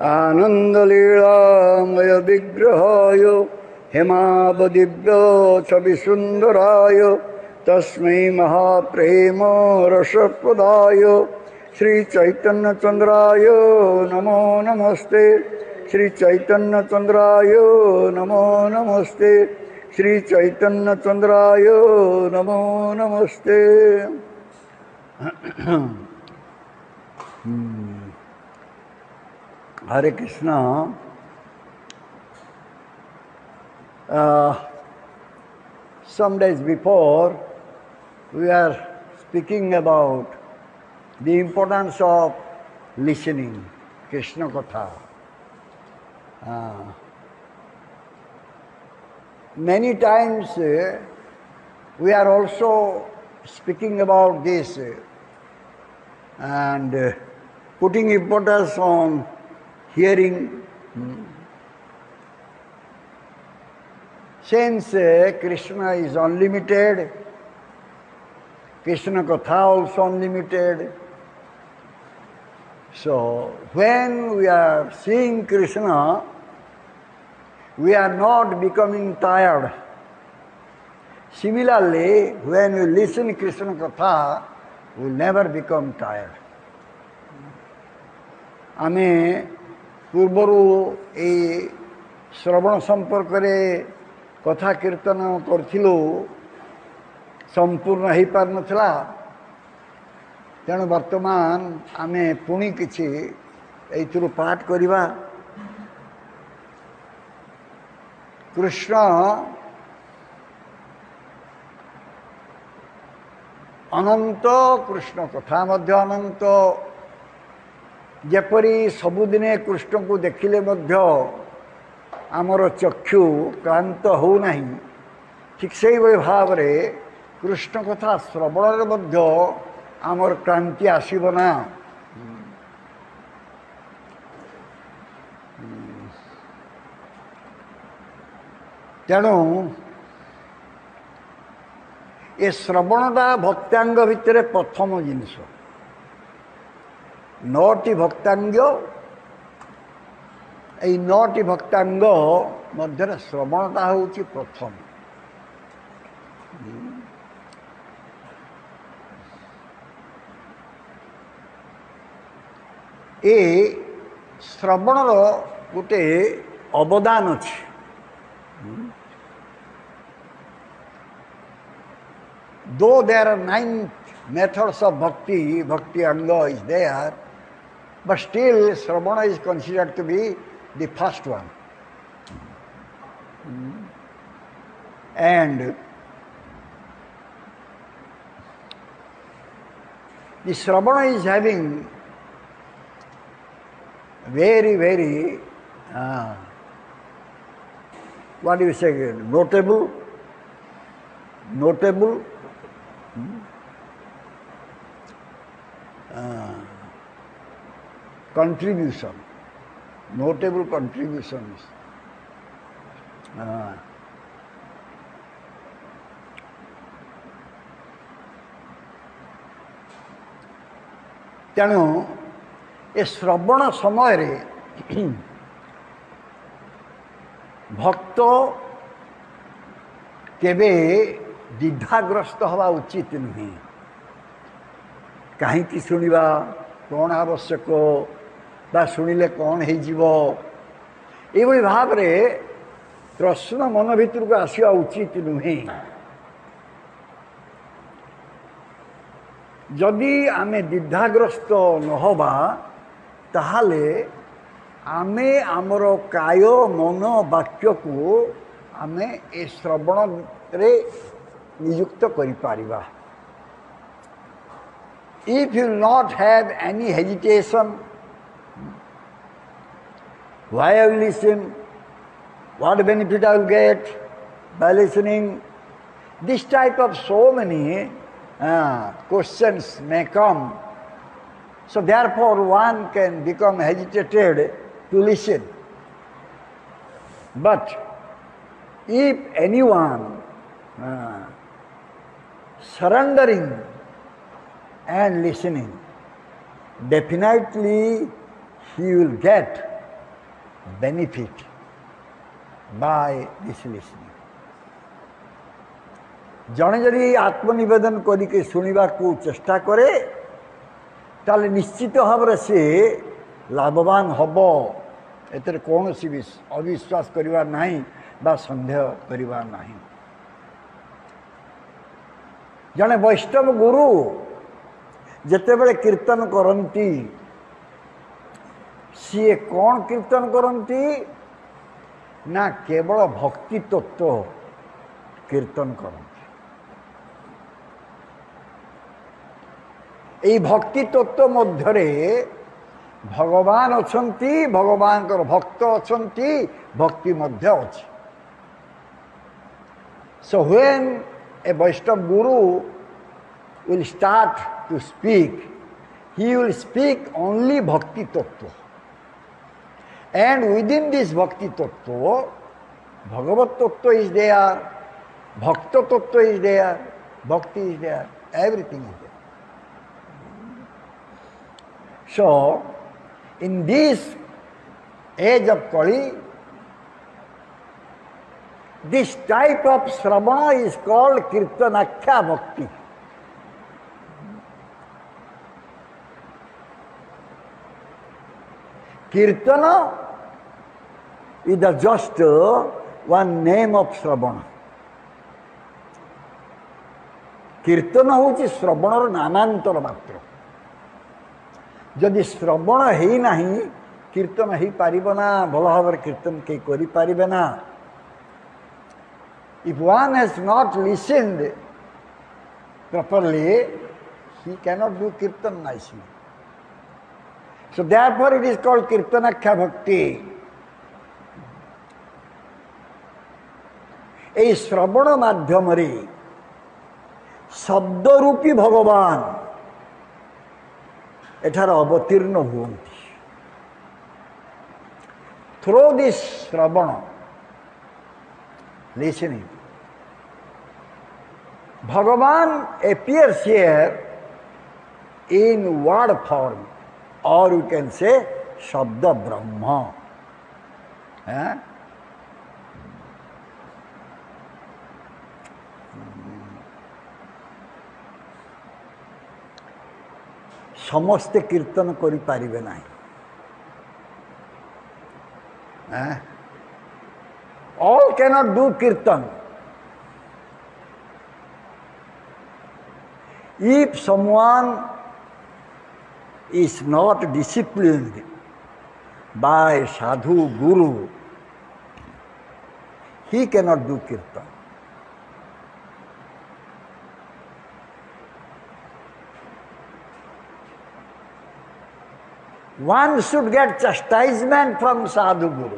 आनन्दलीलामय विग्रहाय हेमावदिव्य छविसुन्दराय तस्मै महाप्रेम रसप्रदाय श्रीचैतन्यचन्द्राय नमो नमस्ते। श्रीचैतन्यचन्द्राय नमो नमस्ते। श्रीचैतन्यचन्द्राय नमो नमस्ते। Hare Krishna. Some days before, we are speaking about the importance of listening, Krishna Katha. Many times we are also speaking about this and putting importance on hearing. Since Krishna is unlimited, Krishna Katha also unlimited. So when we are seeing Krishna, we are not becoming tired. Similarly, when we listen Krishna Katha, we will never become tired. आमे पूर्वरु ए श्रवण संपर्क रे कथा कीर्तन करथिलु संपूर्ण हो पार नथला तेणु वर्तमान आमे पुणी किछि एइथुरु पाठ करिवा। कृष्ण अनंत, कृष्ण कथा मध्य अनंत। जेपरी सबुदिने कृष्ण को देखिले मध्य आमर चक्षु क्लांत हो नहीं, ठीक से भाव रे कृष्ण कथा श्रवण मध्य आमर क्रांति आसीबना। तेणु ए श्रवणटा भक्तांग भितर प्रथम जिनिस। 9टी भक्तांग, এই 9टी भक्तांग मध्य श्रवणटा होची प्रथम। ए श्रवणर गोटे अवदान अछि। Though there are 9 methods of bhakti, bhakti anga is there, but still Shravana is considered to be the first one. And the Shravana is having very, very, what do you say, notable contribution, notable contributions. तेणु ए श्रवण समय रे भक्त केबे द्विधाग्रस्त हवा उचित नुहे। कहीं शुणा कौन आवश्यक बा शुणिले कौन हो भाव रे प्रश्न मन भीतर को आसवा उचित नुहे। जदि आमे द्विधाग्रस्त नहबा ताहाले आमे आमर काय मन वाक्य को आमे ए श्रवण रे नियुक्त करि पारिबा। If you will not have any hesitation, why I will listen, what benefit I will get by listening, this type of so many questions may come. So therefore one can become hesitated to listen. But if anyone surrendering and listening, definitely he will get benefit by this listening. जड़े जदि आत्मनिवेदन करके शुणा को चेष्टा करे ताले निश्चित भाव से लाभवान हम एतर कौन सी भी अविश्वास करवा नहीं बा संदेह करवा नहीं। जड़े वैष्णव गुरु जेते बड़े कीर्तन करती सी कौन कीर्तन करती ना केवल भक्ति तत्व कीर्तन करती। এই ভক্তি তত্ত্ব মধ্যে ভগবান অছন্তি ভগবানଙ୍କର ভক্ত অছন্তি ভক্তি মধ্যে ଅଛି। So when a Vaishnava guru will start to speak, he will speak only bhakti tattva, and within this bhakti tattva bhagavat tattva is there, bhakta tattva is there, bhakti is there, everything is there. So, in this age of Kali, this type of Shravana is called Kirtanakhya Bhakti. Kirtana is just one name of Shravana. Kirtana hochi Shravanara नामांतर मात्र। जदि श्रवण है ना कीर्तन हो पारिबना भल भाव कीर्तन के करि पारिबे ना। If one has not listened properly, he cannot do kirtan nicely. So therefore it is called Kirtanakhya Bhakti. এই শ্রবণ মাধ্যমে শব্দরূপী ভগবান एठार अवतीर्ण हुवन्ति। Through this Shravana, listening, Bhagavan appears here in word form, or you can say Shabda Brahma. समस्ते कीर्तन करि पारिबे नाही। All cannot do kirtan. If someone is not disciplined by sadhu guru, he cannot do kirtan. One should get chastisement from sadhu guru.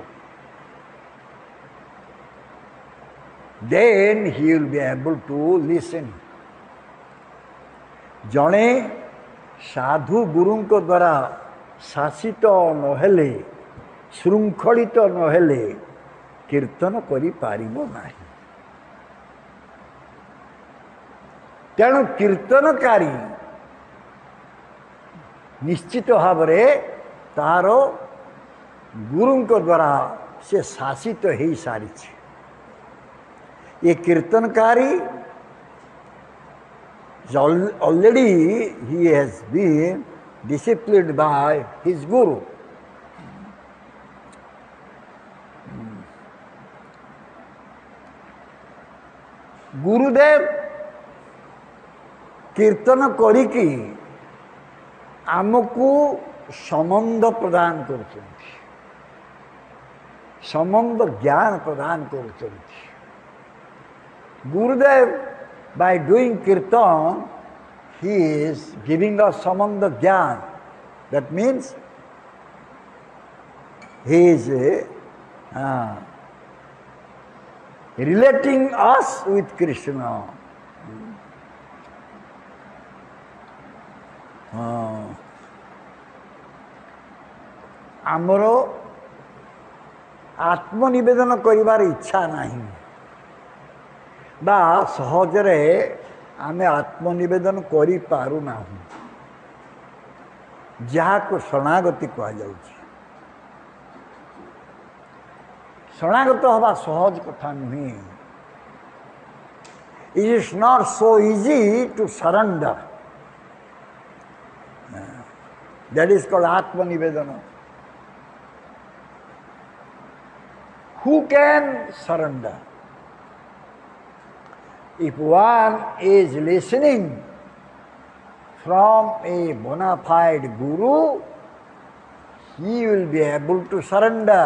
Then he will be able to listen. जड़े साधु गुरु द्वारा शासित नहेले श्रृंखलित नहेले कीर्तन करि पारिबो नाही। तेणु कीर्तनकारी निश्चित भाव तार गुरु द्वारा से शासित हो सारी। ये कीर्तनकारी already he has been disciplined by his guru. गुरुदेव कीर्तन करिकी आमको संबंध प्रदान करुछन्ति, संबंध ज्ञान प्रदान करुछन्ति। Gurudev, by doing kirtan, he is giving us samandha jnana. That means he is relating us with Krishna. आमर आत्मनिवेदन करिवार इच्छा नहीं बा सहजरे आमे आत्मनिवेदन करि पारु नाहु, जहाँ को शरणागति कहा जाउछि। शरणागत हवा सहज कथा नुहे. It is not so easy to surrender. That is called Atma Nivedana. Who can surrender? If one is listening from a bona fide guru, he will be able to surrender.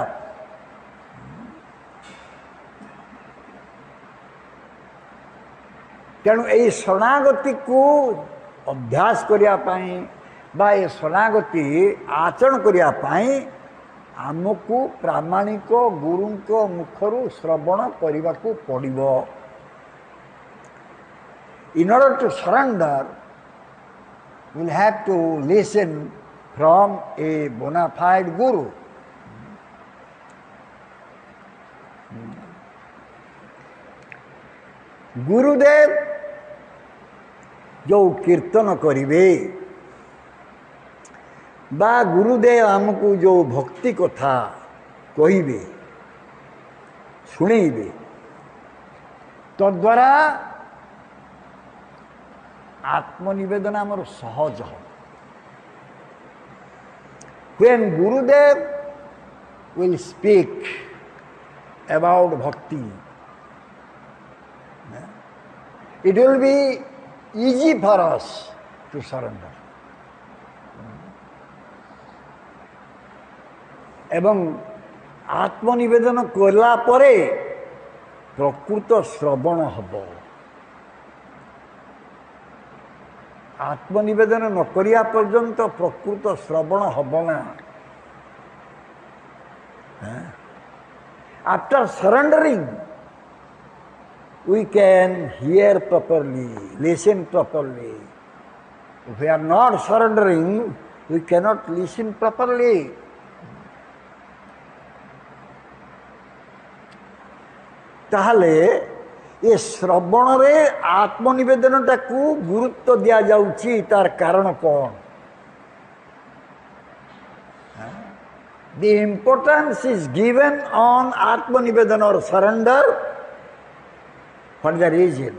तेणु यही शरणागति को अभ्यास करने बा ये शरणागति आचरण करने आमको प्रामाणिक गुरु मुखर श्रवण करने को पड़ो. In order to surrender, we will have to listen from a bona fide guru. गुरुदेव जो कीर्तन करिवे बा गुरुदेव आमको जो भक्ति कथा कहिबे सुनेबे तद्वारा आत्मनिवेदन आमर सहज हो. When Gurudev will speak about bhakti, it will be easy for us to surrender. एवं आत्मनिवेदन करला परे प्रकृत श्रवण हब. आत्मनिवेदन न करिया पर्यंत प्रकृत श्रवण हब ना. After surrendering we can hear properly, listen properly. If we are not surrendering, we cannot listen properly. ताहले ये श्रवण रे आत्मनिवेदनटा को गुरुत्व दिया जाउची तार कारण कौन? The importance is given on आत्मनिवेदन or surrender. What the reason?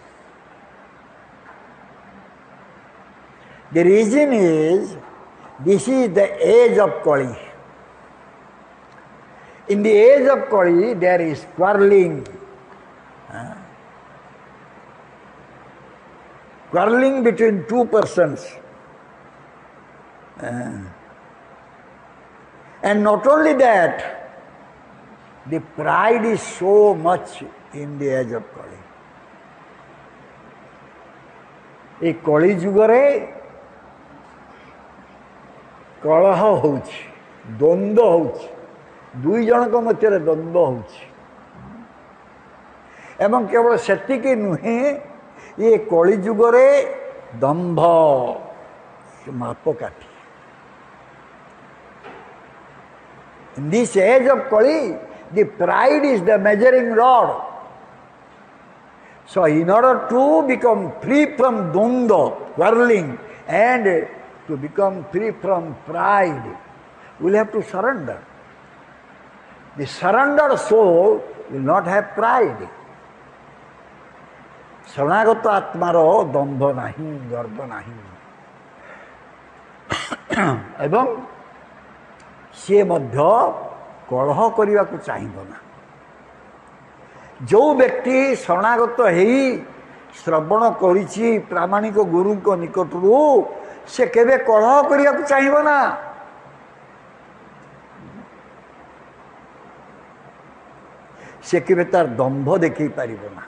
The reason is this is the age of Kali. In the age of Kali, there is quarreling. Quarreling between two persons. And not only that, the pride is so much in the age of Kali. ए कली जुगरे कलह होउछि, द्वंद्व होउछि, दुई जनक मध्य द्वंद्व होउछि. एवं केवल सेतिकी नुहे ये कली जुगरे दंभ मापकाठी. In this age of Kali, the pride is the measuring rod. So in order to become free from dvandva, quarreling, and to become free from pride, we will have to surrender. The surrendered soul will not have pride. शरणागत आत्मार दंभ नाही, गर्व नाही. एवं से मध्य कलह करने को चाहिए ना. जो व्यक्ति शरणागत है श्रवण करिछि प्रामाणिक गुरु को निकटरू से केबे कलह करने को चाहिए ना. से केबे तार दंभ देखी पारिबो ना.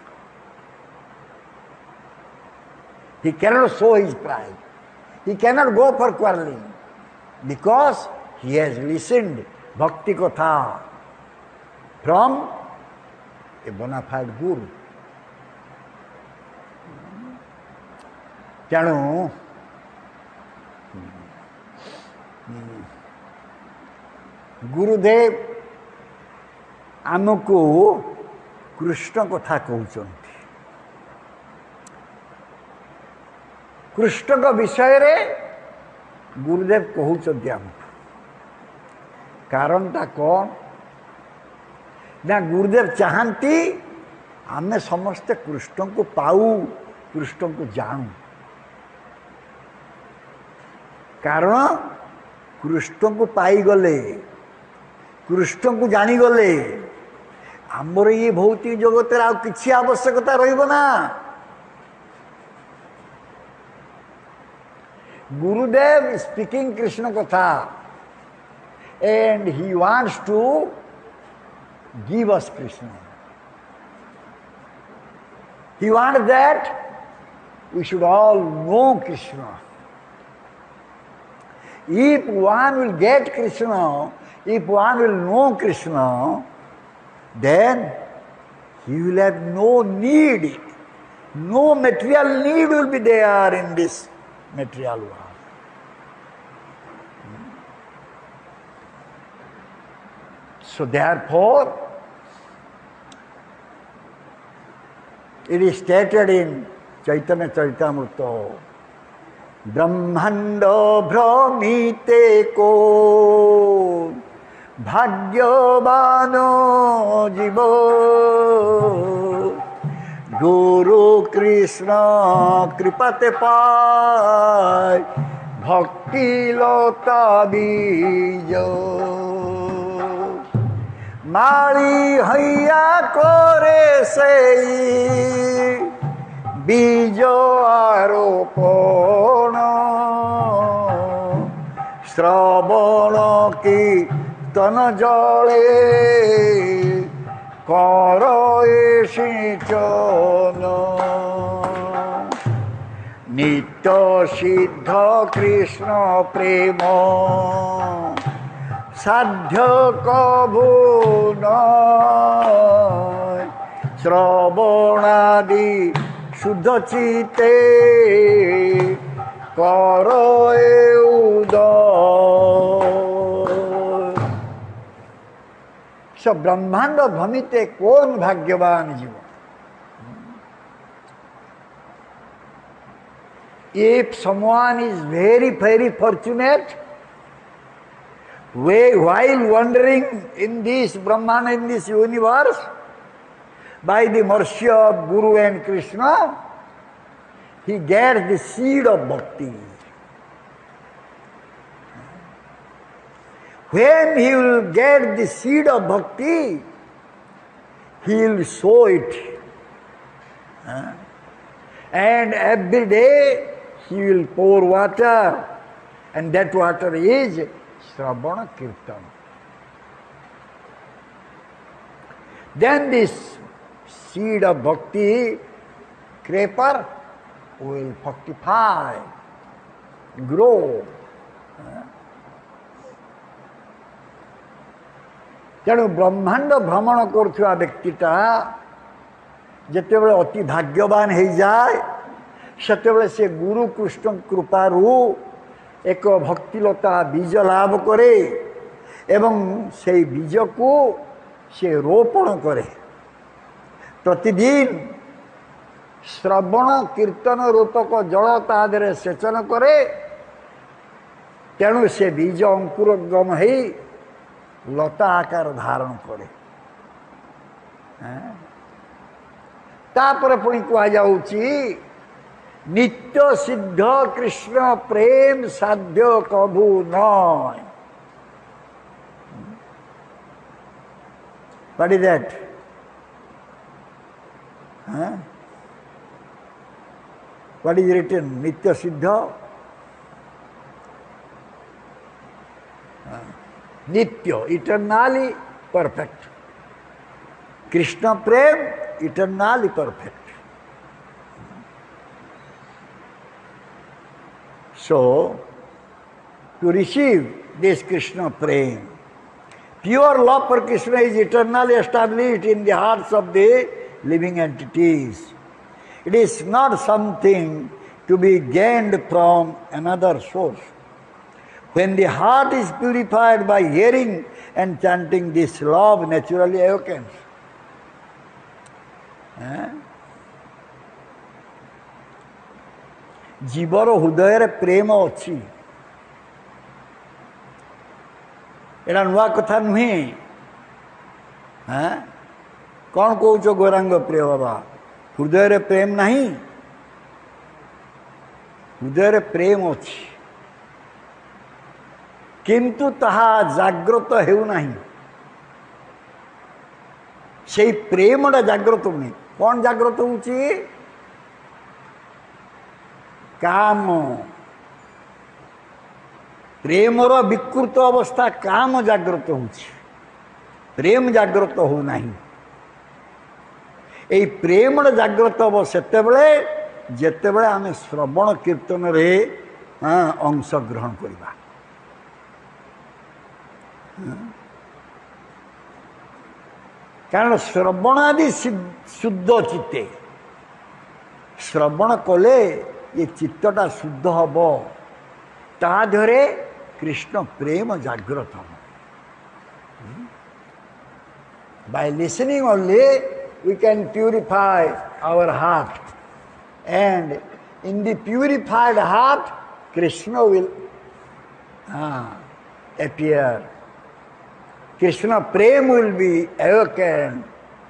He cannot show his pride. He cannot go for quarreling because he has listened bhakti katha from a bona fide guru. तेणु गुरुदेव आमको कृष्ण कथा कहउछन्ति. कृष्ण का विषय रे गुरुदेव कहउछन्ति आमको. कारणटा कौन? ना गुरुदेव चाहती आमे समस्ते कृष्ण को पाऊ कृष्ण को जानू कारण कृष्ण को पाई गले कृष्ण को जानी गले आमर ये भौतिक जगत किसी आवश्यकता रहिबना गुरुदेव स्पीकिंग कृष्ण कथा and he wants to give us Krishna. He wants that we should all know Krishna. If one will get Krishna, if one will know Krishna, then he will have no need, no material need will be there in this material world. So therefore, it is stated in Chaitanya Charitamrita, Brahmanda Brahmite ko Bhagyavano Jivo Guru Krishna Kripate Pai Bhakti Lota Bijo माली हैया करे से बीज आरोपण श्रवण की तन जले कर सिंचन नित्य सिद्ध कृष्ण प्रेम साध्य कभू न श्रवणादि शुद्ध चिते कर सब ब्रह्मांड भ्रमिते कौन भाग्यवान जीव if someone is very very fortunate while wandering in this Brahman, in this universe, by the mercy of Guru and Krishna, he gets the seed of bhakti. When he will get the seed of bhakti, he will sow it. And every day he will pour water, and that water is Shravana Kirtan. Then this seed of bhakti creeper will fructify, grow. तेणु ब्रह्मांड भ्रमण करुवा व्यक्तिटा जितेबाला अति भाग्यवान हो जाए सेतेबाला से गुरु कृष्ण कृपारू एक भक्तिलता बीज लाभ करे एवं से बीज को से रोपण करे प्रतिदिन श्रवण कीर्तन रूपक जल तादरे सेचन करे तेणु से बीज अंकुरगम हो लता आकार धारण करे तापर पुणी कह जाउची नित्य सिद्ध कृष्ण प्रेम साध्य कभू नय what is that what is written नित्य सिद्ध नित्य इटरनली परफेक्ट कृष्ण प्रेम eternally perfect So, to receive this Krishna prem, pure love for Krishna is eternally established in the hearts of the living entities. It is not something to be gained from another source. When the heart is purified by hearing and chanting, this love naturally awakens. जीवर हृदय प्रेम अच्छी एटा नुआ कथा नुहे कौन कौच गौरांग प्रिय बाबा हृदय रे प्रेम नहीं हृदय रे प्रेम अच्छी किंतु ताहा जागृत हेउ नहीं से प्रेमटा जागृत होनी कौन जागृत होची काम प्रेमर विकृत अवस्था काम जागृत होची प्रेम जागृत हो नहीं ए प्रेमटा जागृत हम सेतेबेले जेतेबेले आमे श्रवण कीर्तन रे अंश ग्रहण करबा कारण श्रवण आदि शुद्ध चित्ते श्रवण कले ये चित्तटा शुद्ध हम ता धरे कृष्ण प्रेम जागृत हम by listening only we can purify our heart and in the purified heart Krishna will appear Krishna prem will be awakened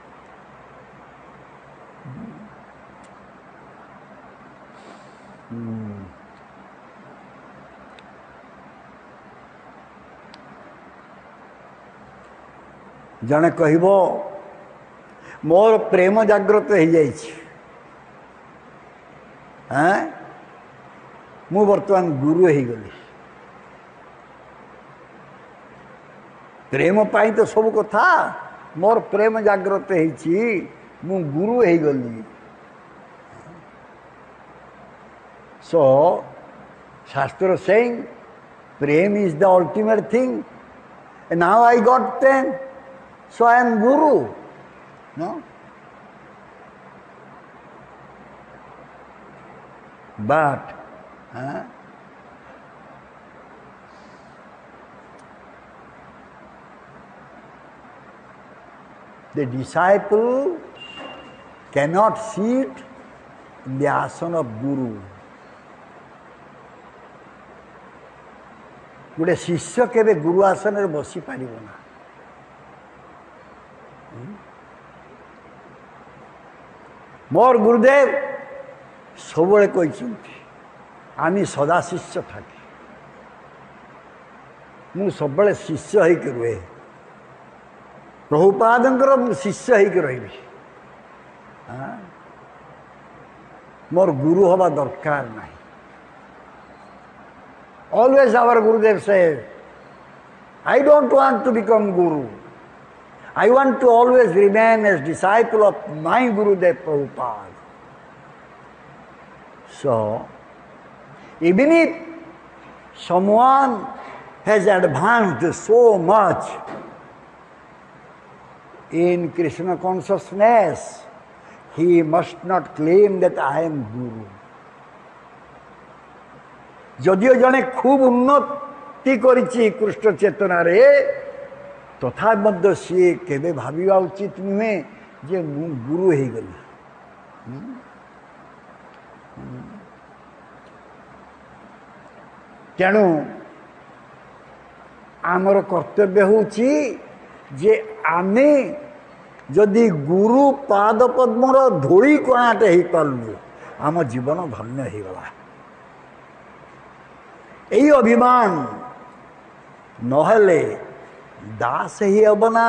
जने कहबो मोर प्रेम जागृत हो जाइछि मु वर्तमान गुरु हो गली प्रेम पाई तो सब कथा मोर प्रेम जागृत होइछि मु गुरु हो गली so shastra saying prem is the ultimate thing and now I got 10 so I am guru no but the disciple cannot sit in the asana of guru गोटे शिष्य केबे गुरु आसन रे बसी पारिबो ना मोर गुरुदेव सबले कहिसंती आमी सदा शिष्य थाके मु सबले शिष्य होई के रुहे प्रभुपादंकर शिष्य होई के रहिबी मोर गुरु हवा दरकार नाही Always our Gurudev said, I don't want to become Guru. I want to always remain as disciple of my Gurudev Prabhupada. So, even if someone has advanced so much in Krishna consciousness, he must not claim that I am Guru. जदियो जने खूब उन्नति करिछि कृष्ण चेतना रे तथा मध्य सी केबे भाबिबा उचित नुहे जे मु गुरु हे गली तेणु आमर कर्तव्य होछि जे आमे जदि गुरु पाद पद्मर धोई कणाटे हे पालु आम जीवन धन्य हे गला यही अभिमान नहले दास ही अबना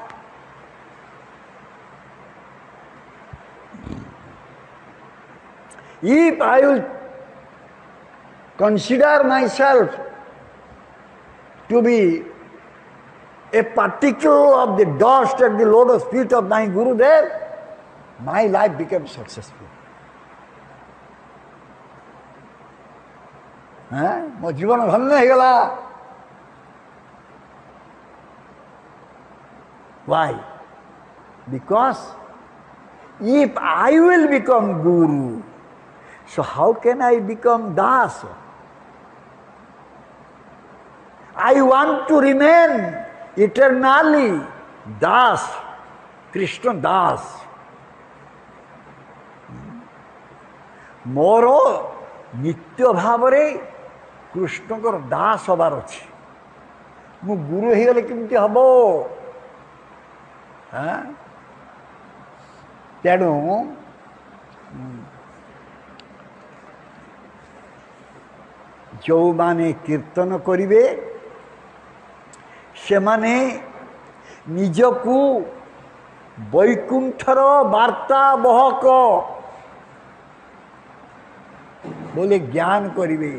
If I will consider myself to be a particle of the dust at the lotus feet of my Gurudev, my life becomes successful. मो जीवन धन्य हो गला Why? Because if I will become Guru, so how can I become Das? I want to remain eternally Das, Krishna Das. मोर नित्य भाव कृष्ण को दास हबार अच्छी मु गुरु हो गले केमती हम तेणु जो माने कीर्तन करिवे से माने निजकू वैकुंठर वार्ता बहक बोले ज्ञान करिवे।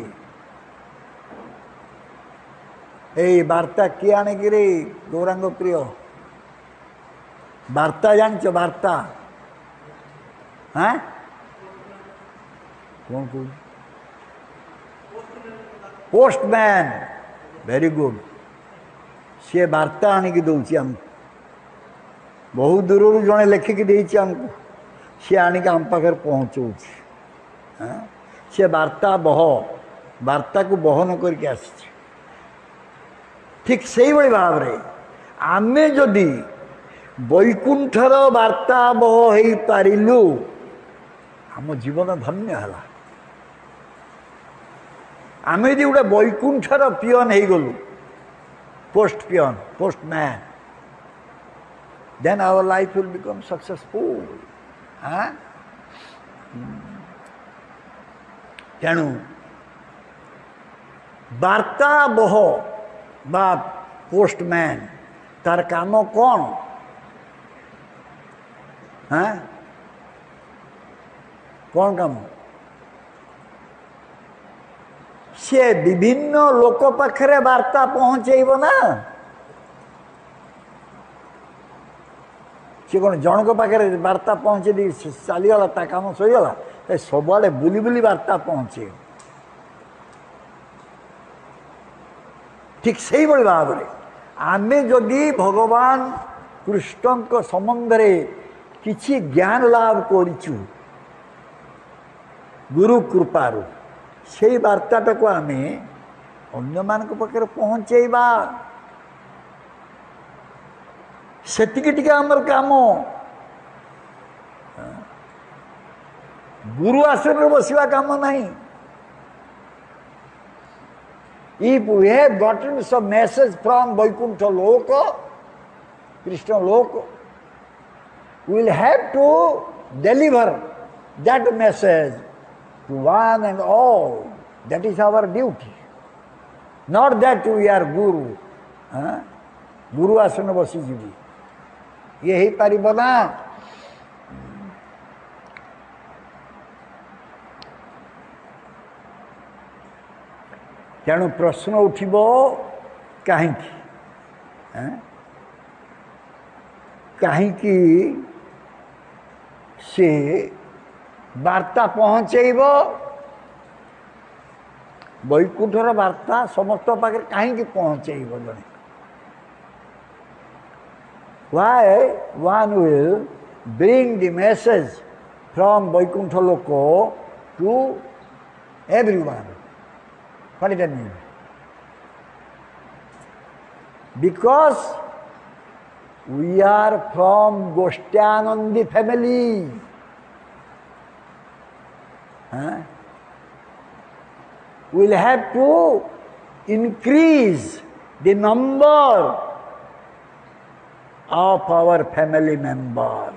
ए वार्ता किए आने कि रे गौरांग प्रिय वार्ता जानच वार्ता हाँ कौन कौन पोस्टमैन वेरी गुड सी वार्ता आनिकी दौची आमको बहुत दूर जड़े लेखिकी देची आमको सी आनिक आम पाखे पहुँचाऊँ सी वार्ता वार्ता को बहन करके आस ठीक से भाव रे आमे जदि वैकुंठर वार्ता बह हो पारिलु आम जीवन धन्य है। आम यदि गोटे वैकुंठर पियन हो गलु post peon postman then our life will become successful. हाँ तेणु वार्ता बह बा पोस्टमैन तार काम कौन? हाँ कौन काम? सी विभिन्न लोक पाखरे वार्ता पहुँचेब ना सी कौन जनक पाखे वार्ता पहुँचे दी चलीगला ता काम सहीगला सबुआड़े बुली बुली वार्ता पहुँचे। ठीक से भाव में आमे जदि भगवान कृष्ण संबंध किछि ज्ञान लाभ करिचु गुरु कृपारु से वार्ताटा को आमे अन्य मान पाखे पहुँचेबा सेतिकी आमर काम। गुरु आसन में बसवा काम नहीं। If we have gotten some message from Vaikuntha Loka, Krishna Loka, we will have to deliver that message to one and all. That is our duty. Not that we are Guru. Guru asana basi jibi. Ye hi paribo na. तेणु प्रश्न उठिब कहीं से वार्ता पहुँचेब वैकुंठर वार्ता समस्त पाखे कहीं पहुँचेब जड़े why one will bring the message from Vaikuntha Loko to everyone? What does that mean? Because we are from Goshtyanandi family. We will have to increase the number of our family members.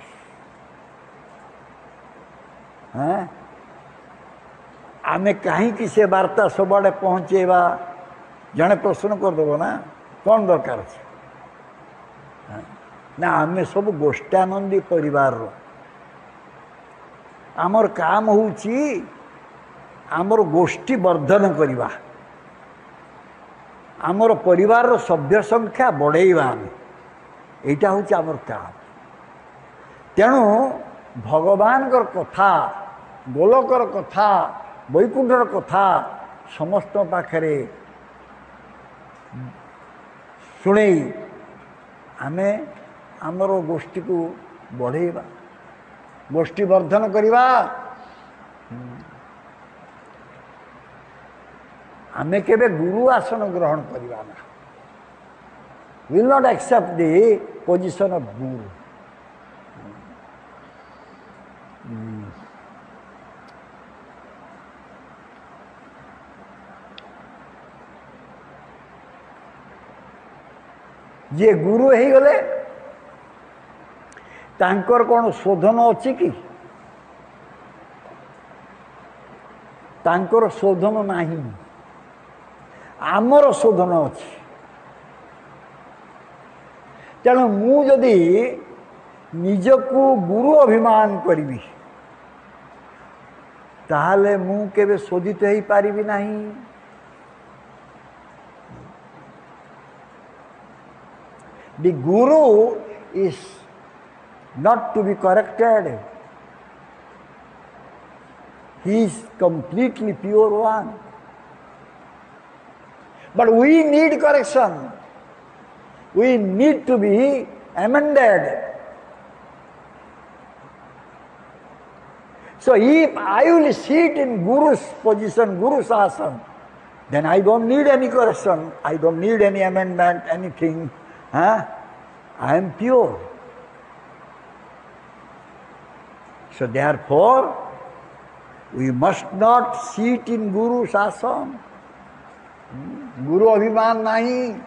आमे कहीं से वार्ता सबड़े पहुँचेबा जड़े प्रश्न करदेव ना कौन दरकार ना आमे सब गोष्ठानंदी परिवार आमर काम होउची आमर गोष्ठी वर्धन करवा आमर परिवार सभ्य संख्या बढ़ेवा आमे एटा होउची आमर काम। तेणु भगवान कथा गोलकर कथा वैकुंठर कथा समस्त पाखरे शुणे आमे आमर गोष्ठी को बढ़ेवा गोष्ठी वर्धन करवा। आमे केबे गुरु आसन ग्रहण करवा ना will not accept the position of guru. जे गुरु हो गले तांकर कौन शोधन अच्छी कि तांकर शोधन नहीं आमर शोधन अच्छी तेणु मुझे निजकू गुरु अभिमान करी ताहले मु केबे शोधित हो पारि नहीं The guru is not to be corrected. He is completely pure one. But we need correction. We need to be amended. So if I will sit in Guru's position, Guru's asana, then I don't need any correction. I don't need any amendment, anything. I am pure. So therefore, we must not sit in Guru's asana. Guru abhiman nahi.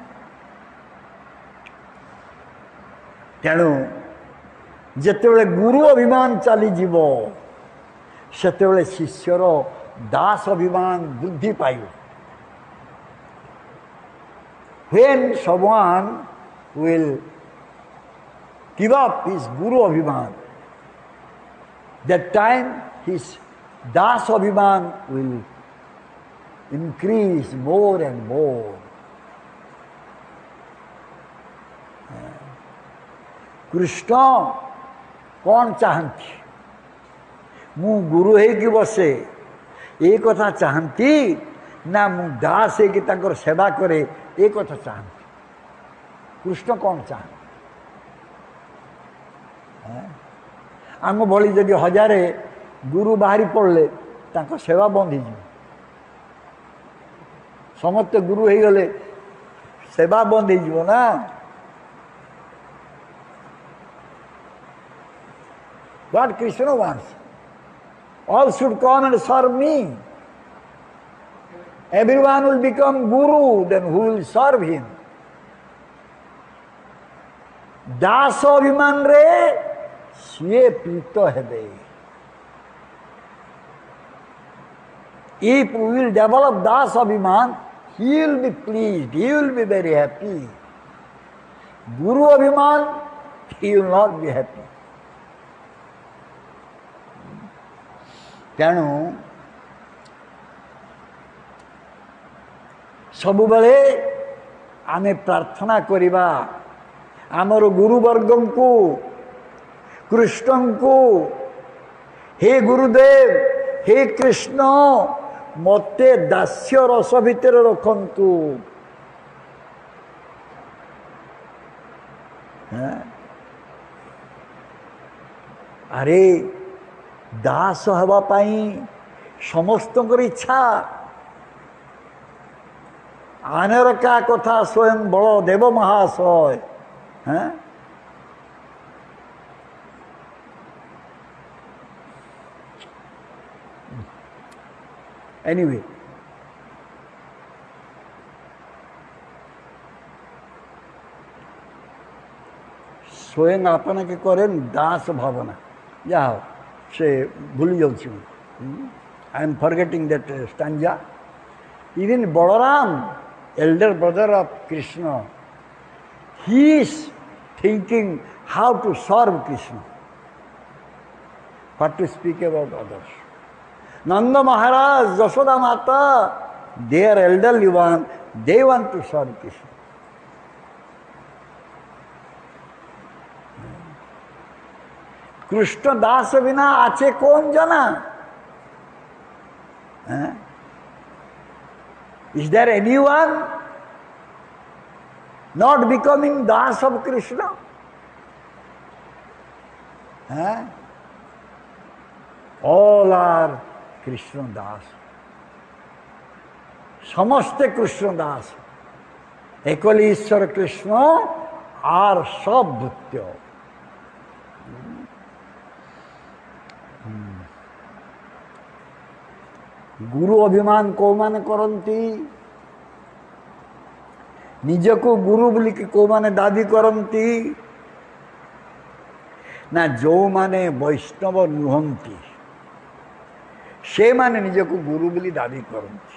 तेणु जितेबले गुरु अभिमान चली जीव सेतेबले शिष्यर दास अभिमान बुद्धि पाइब. When someone will give up his guru abhiman, that time his das abhiman will increase more and more. Krishna कौन चाहती मु गुरु है कि बसे ये कथा चाहती ना मु दास है कि ताकर सेवा करे ये कथा चाहती. कृष्ण कौन चाहती आम भली जदि हजारे गुरु बाहरी पड़े तांको सेवा बंद हो समस्ते गुरु हो गले सेवा बंद हो ना. What Krishna wants? All should come and serve me. Everyone will become guru, then who will serve him? दास अभिमान रे सिए प्रीत हेबे. If we will develop das abhiman, he will be pleased, he will be very happy. Guru abhiman, he will not be happy. तेणु सबु बेले आमे प्रार्थना करिबा आमर गुरुवर्ग को कृष्ण को हे गुरुदेव हे कृष्ण मते दास्य रस भितर रखंतु. अरे दास हवा पाई समस्त इच्छा आनेर का कथा स्वयं बड़ देव महाशय. एनीवे स्वयं आपन के करें दास भावना जाओ से भूल जाऊँ. I am forgetting that stanza. Even Balaram, elder brother of Krishna, he is thinking how to serve Krishna. What to speak about others. Nanda Maharaj, Yashoda Mata, they are elderly one, they want to serve Krishna. Krishna दास बिना आचे कौन जना. Is there anyone not becoming das of Krishna? All are Krishna das. समस्ते कृष्ण दास. एकल ईश्वर Krishna are सब भूत्य. गुरु अभिमान को माने करती निज को गुरु बोली को माने दाबी करती ना जो माने वैष्णव नुहंती से माने निजको गुरु बोली दाबी करती।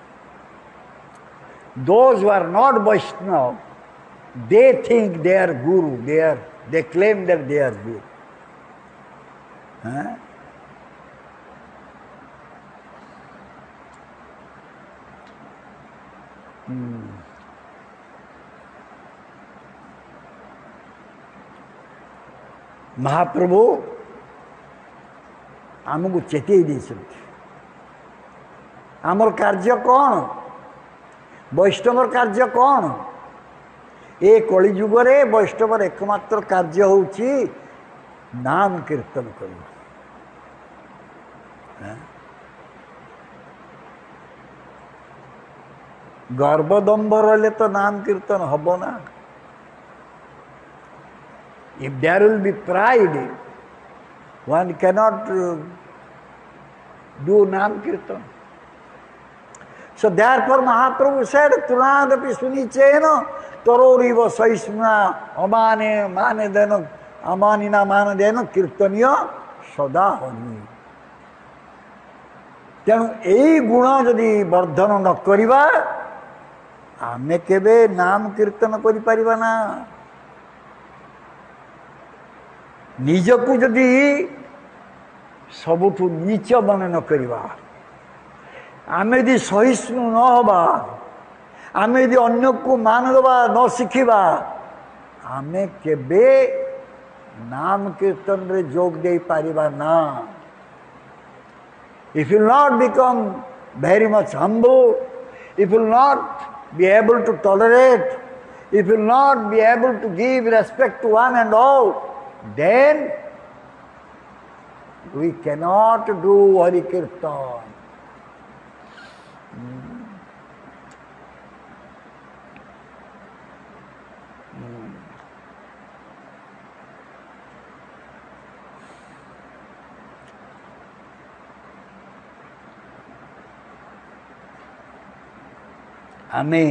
Those who are not Vaishnava, they think they are guru, they claim that they are guru. Huh? महाप्रभु आमको चेतई देछन्ति आमर कार्य कौन वैष्णवर कार्य कौन ए कली जुगरे वैष्णवर एकमात्र कार्य होउछि नाम कीर्तन करना। गर्वदम्भ रहे तो नाम कीर्तन हब ना। If there will be pride, one cannot do Nam Kirtan. So therefore Mahaprabhu said, Tunadapi Sunichena Tororiva Saismna Amane Mane Deno Amanina Mane Deno Kirtanya Sadahani. ତେଣୁ ଏଇ ଗୁଣ ଯଦି ବର୍ଦ୍ଧନ ନ କରିବା ଆମେ କେବେ ନାମ କୀର୍ତ୍ତନ କରିପାରିବା ନା। ନିଜକୁ ଯଦି ସବୁଠୁ ନୀଚ ମନେ ନ କରିବା ଆମେ ଯଦି ସହିଷ୍ଣୁ ନ ହେବା ଆମେ ଯଦି ଅନ୍ୟକୁ ମାନ ଦେବା ନ ଶିଖିବା ଆମେ କେବେ ନାମ କୀର୍ତ୍ତନରେ ଯୋଗ ଦେଇପାରିବା ନା। If you will not become very much humble, if you will not be able to tolerate, if you will not be able to give respect to one and all, then we cannot do Hari Kirtan. आमे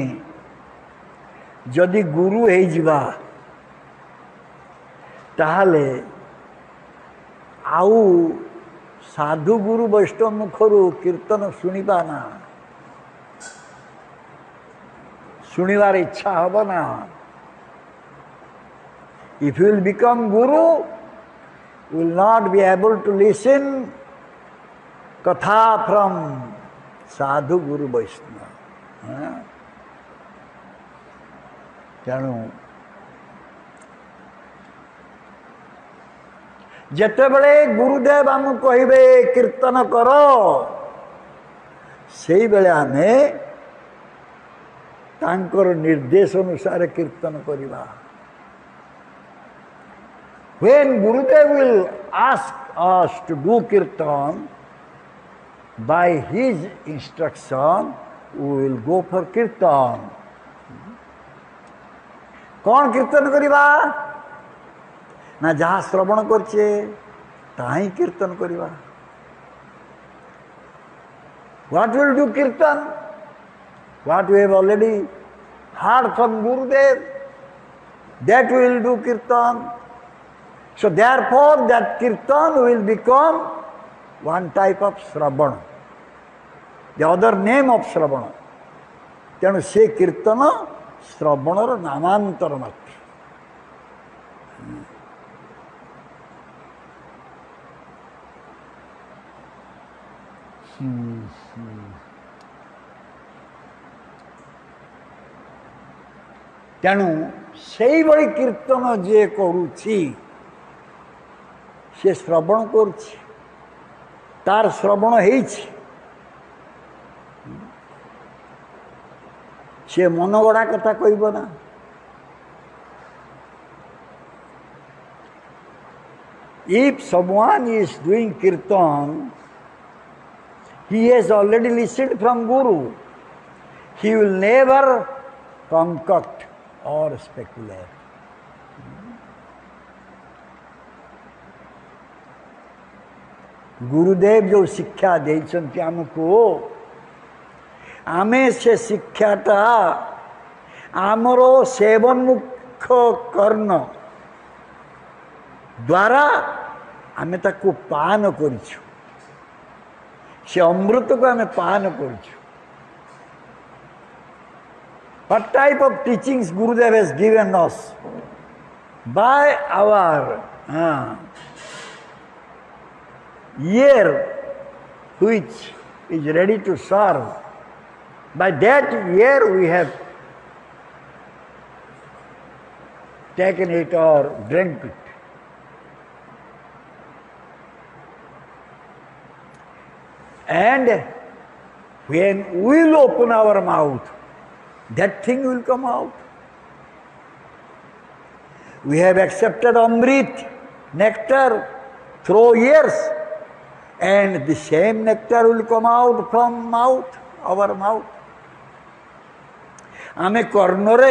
जदि गुरु है जीवा ताहले आउ साधु गुरु वैष्णव मुखरु कीर्तन सुनिबा ना सुनिवार इच्छा hub ना। If you will become guru, you will not be able to listen katha from sadhu guru Vaishnava. तेणु जेतेबेले गुरुदेव आम कहिबे कीर्तन कर से बेले आमे तांकर निर्देश अनुसार कीर्तन करिबा। When Gurudev will ask us to do kirtan by his instruction, we will go for kirtan. कौन कीर्तन करिबा ना जहाँ श्रवण करछे ताही कीर्तन करिबा। What will do kirtan? What we have already heard from Gurudev, that we will do kirtan. So therefore that kirtan will become one type of shravana, the other name of shravana. तेणु से कीर्तन श्रवणर नामांतर मात्र। तेणु से बड़ी कीर्तन जे करुछि से श्रवण करुछि तार श्रवण हेछि से मनगढ़ा कथा कहब ना। If someone is doing kirtan, he has already listened from Guru. He will never concoct or speculate. गुरुदेव जो शिक्षा देइछन्ति हमको आमे से शिक्षाटा आमरो सेवन मुख कर्ण द्वारा आमे ताको पान करिछु से अमृत को आमे पान करिछु what type of teachings Gurudev has given us by our ear which is ready to serve. By that ear we have taken it or drank it. And when we will open our mouth, that thing will come out. We have accepted Amrit, nectar, through ears, and the same nectar will come out from mouth, our mouth. आमे कर्णरे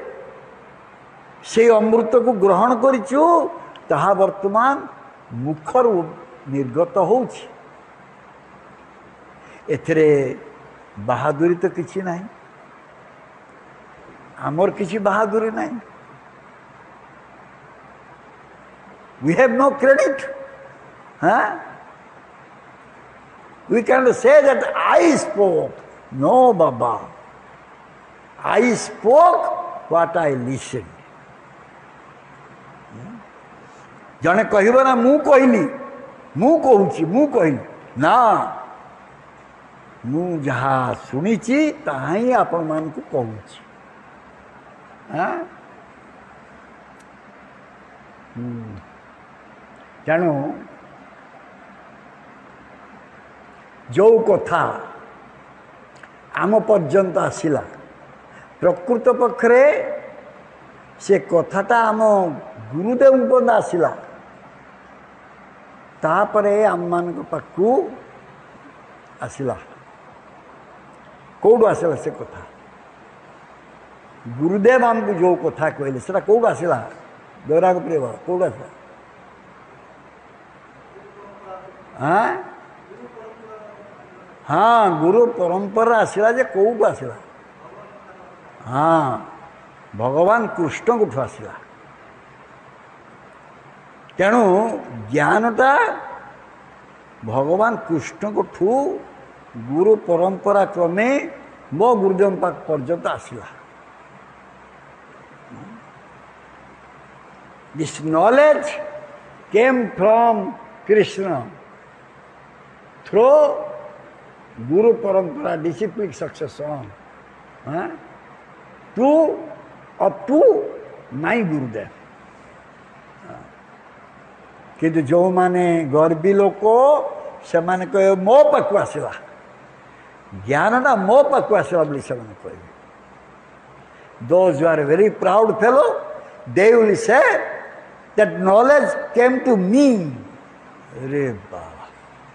से अमृत को ग्रहण करिछु ताहा वर्तमान मुखरु निर्गत होछि एथरे बहादुरी तो किछि नाही आमर किछि बहादुरी नाही we have no credit we cannot say that I spoke no baba I spoke what I listened जने कहबो ना मु कहली मु कहूची मु कहली ना मु जहा सुनिची ताही आपण मान को कहूची तेणु जो कथा आम पर्यंत आसिला प्रकृत पक्षरे से कथाटा आम गुरुदेव पर्यंत आसिला तापरे आम मान पाखु आसिला कौटू आसिला से कथा गुरुदेव आमको जो कथा कहले से कौटू आसिला गौरांग प्रेम कौटू आसिला हाँ गुरु परंपरा आसिला जे कौटू आसिला हाँ भगवान कृष्ण को आसिला तेणु ज्ञानटा भगवान कृष्ण को गुरु परंपरा क्रमे मो गुरुदेव पाक पर्यंत आसिला this knowledge came from Krishna through guru parampara discipline succession to up to my Gurudev किंतु जो माने गर्वी लोक से माने कहे मो पाखु आसला ज्ञानटा मो पाखु आसला बोली से माने कहे those who are very proud fellow they will say that knowledge came to me रे बाबा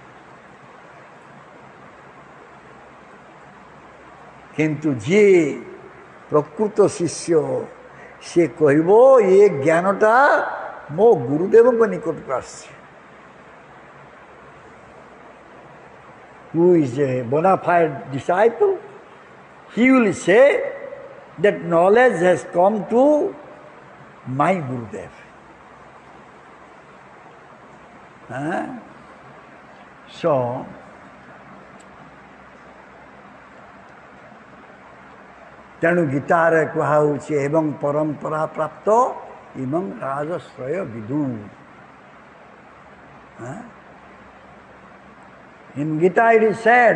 किंतु जी प्रकृत शिष्य से कहबो ये ज्ञानटा मो गुरुदेव को निकट को आस who is a bona fide disciple he will say that knowledge has come to my Gurudev so तेणु गीतार कहुचे एवं परंपरा प्राप्त इमं राजश्रय विदु in Gita it is said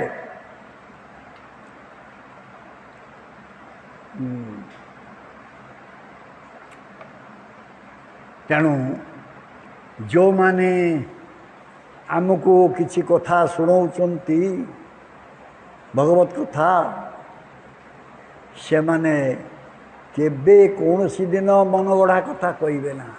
तेणु जो माने आमको किसी कथा शुणाउचंती भगवत कथा से माने केबे कौन सी दिन मन गढ़ा कथा कहबे ना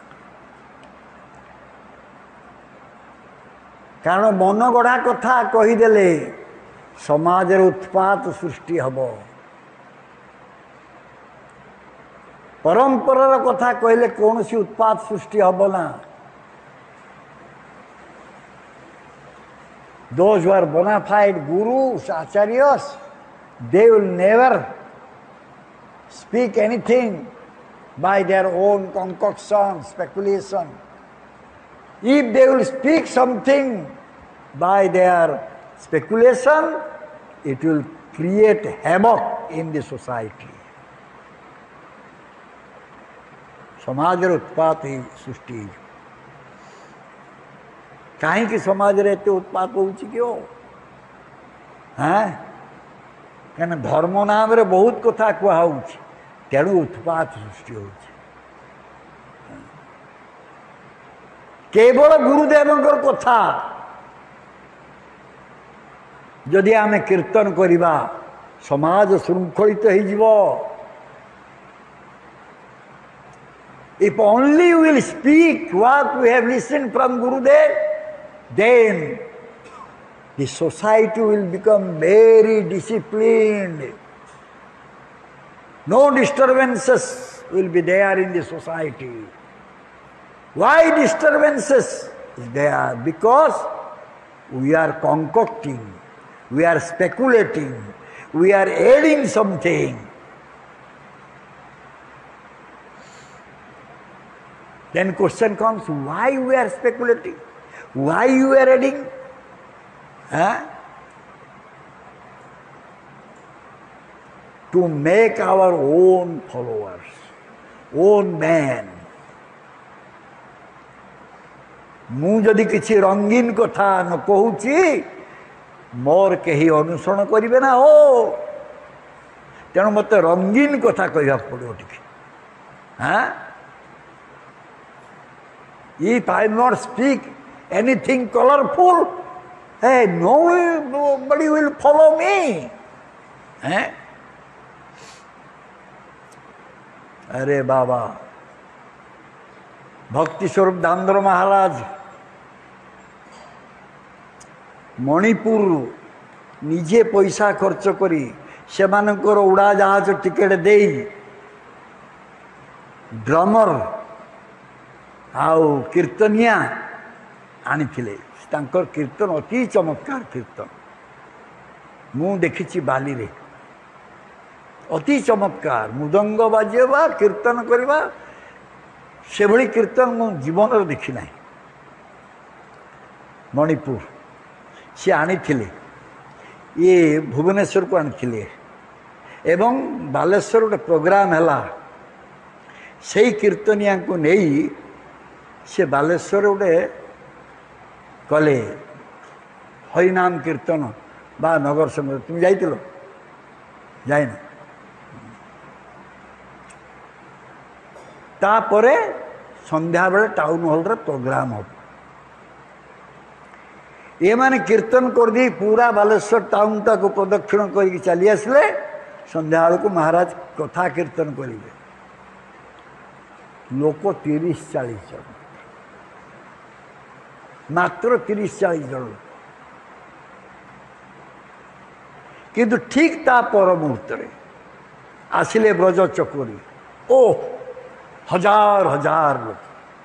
कारण मन गढ़ा कथा कहीदेले समाज उत्पात सृष्टि हब परंपरार कथा कहले कौन सी उत्पात सृष्टि हब ना those who are bona fide gurus acharyas they will never speak anything by their own concoction, speculation. If they will speak something by their speculation, it will create havoc in the society. समाज उत्पात ही सृष्टि कहीं समाज एत उत्पात हो क्या धर्म नाम रे बहुत कथा कहु तेणु उत्पात सृष्टि हो केवल गुरुदेव कथा जदि आमे कीर्तन करिबा समाज श्रृंखलित हो If only we will speak what we have listened from Gurudev, then the society will become very disciplined. No disturbances will be there in the society. Why disturbances is there? Because we are concocting, we are speculating, we are adding something. Then question comes, why we are speculating? Why you are adding? To make our own followers, own man. मु जदि किसी रंगीन कथा न कहूची मोर कहीं अनुसरण करिवे ना हो तेणु मत रंगीन कथा कहवा पड़ो टिके If I not speak anything colorful, hey, nobody will follow me. अरे बाबा भक्ति स्वरूप दामोदर महाराज मणिपुर निजे पैसा खर्च करी सेमानकर उड़ा जहाज टिकेट दे ड्रमर आउ कीर्तनिया आनी कीर्तन अति चमत्कार कीर्तन मु देखी बाली रे अति चमत्कार मृदंग बाजेबा कीर्तन करवा से भली कीर्तन मु जीवन देखी ना मणिपुर सी आनी ये भुवनेश्वर को आनी एवं बालेश्वर गोटे प्रोग्राम है से कीर्तनिया को नहीं से बालेश्वर गोटे कले हरिनाम कीर्तन बा नगर संग तुम जाइल जाइन तापरे संध्या बेले टाउन हॉल रे प्रोग्राम हो ये माने कीर्तन कर दी पूरा बालेश्वर टाउन तक प्रदक्षिण करके चली आसले संध्या को महाराज कथा कीर्तन करेंगे लोक 30-40 जन मात्र 30-40 जन किंतु ठीक ता पर मुहूर्त आसिले ब्रज चकोरी ओ हजार हजार लोग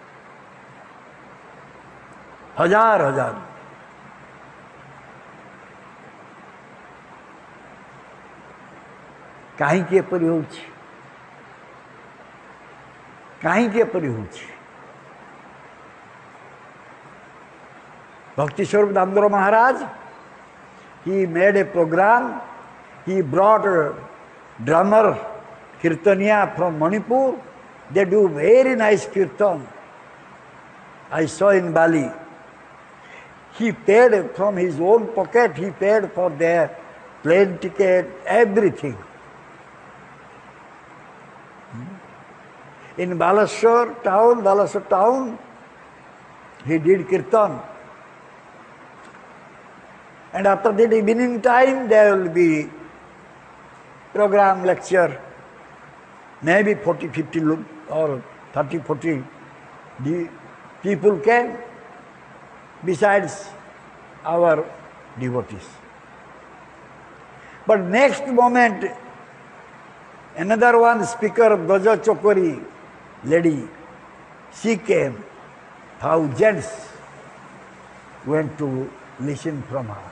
हजार हजार कहीं भक्ति स्वरूप दामोदर महाराज he made a program. He brought a drummer Kirtaniya from Manipur. They do very nice kirtan. I saw in Bali. He paid from his own pocket, he paid for their plane ticket, everything. In Balasore town, he did kirtan. And after that evening time, there will be program, lecture. Maybe 40-50 or 30-40 people came, besides our devotees. But next moment, another one speaker, Braja Chokori lady, she came. Thousands went to listen from her.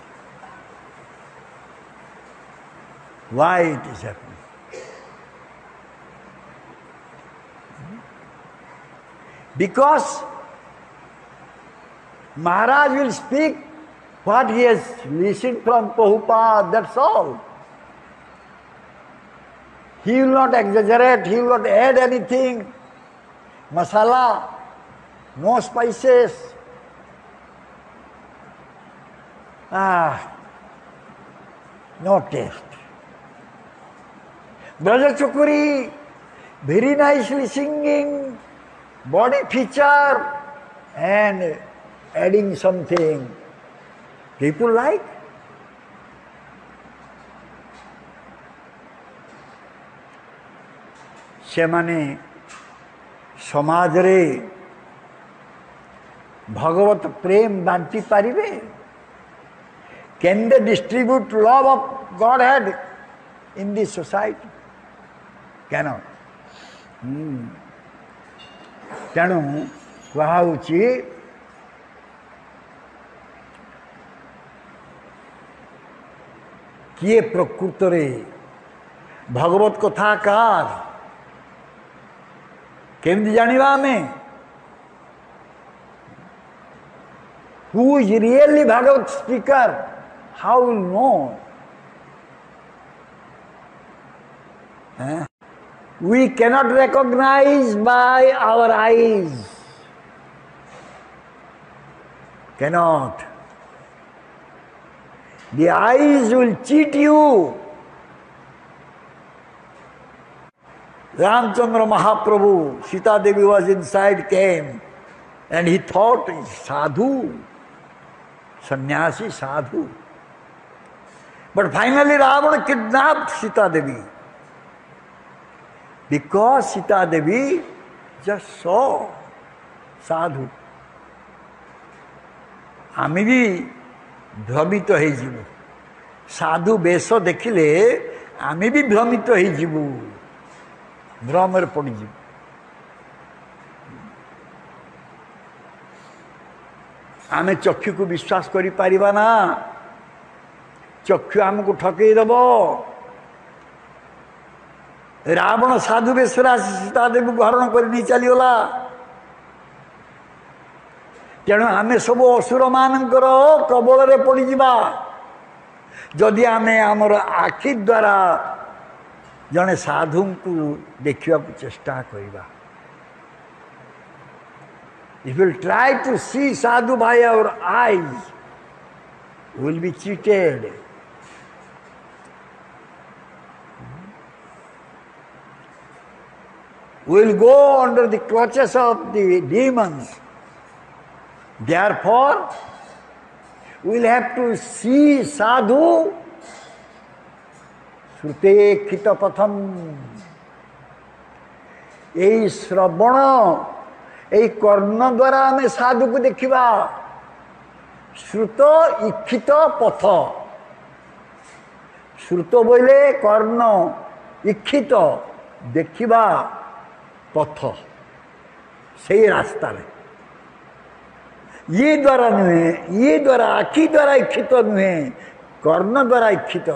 Why it is happening? Because Maharaj will speak what he has listened from Prabhupada, that's all. He will not exaggerate, he will not add anything. Masala, no spices. No taste. Braja Chukuri, very nicely singing, body feature, and adding something. People like. सेमाने समाज रे भगवत प्रेम बांटी पारिबे? Can they distribute love of Godhead in this society? Cannot. तेणु कहुची किए प्रकृत रे भगवत कथाकार केमती जानिबा हमें? Who is really Bhagavad speaker? How will know? We cannot recognize by our eyes. Cannot. The eyes will cheat you. Ramchandra Mahaprabhu, Sita Devi was inside, came, and he thought, sadhu, sannyasi, sadhu. But finally Ravana kidnapped Sita Devi. Because Sita Devi just saw sadhu. आमे भी भ्रमित हो जीवु साधु बेश देखिले आमे भी भ्रमित हो जीवु भ्रमर पड़ जीवु आमे चक्षु को विश्वास करि परिबा ना चक्षु हमको ठकई दबो रावण साधु बेश सीता देवी हरण कर नहीं चलीगला तेणु आमे सब असुर मानकर कबल पड़ जा जदि आमे आमर आखि द्वारा जने साधु को देखा चेष्टा करवा If we try to see sadhu by our eyes, we will be cheated. We will go under the clutches of the demons. Therefore, we will have to see sadhu Srute Khita Patham. Ei Sravana এই কর্ণ দ্বারা আমি সাধুকে দেখিবা শ্রুত ইক্ষিত পথ শ্রুত বইলে কর্ণ ইক্ষিত দেখিবা পথ সেই রাস্তায় ये द्वारा नुहे ये द्वारा आखि द्वारा इक्षित नुहे कर्ण द्वारा इक्षित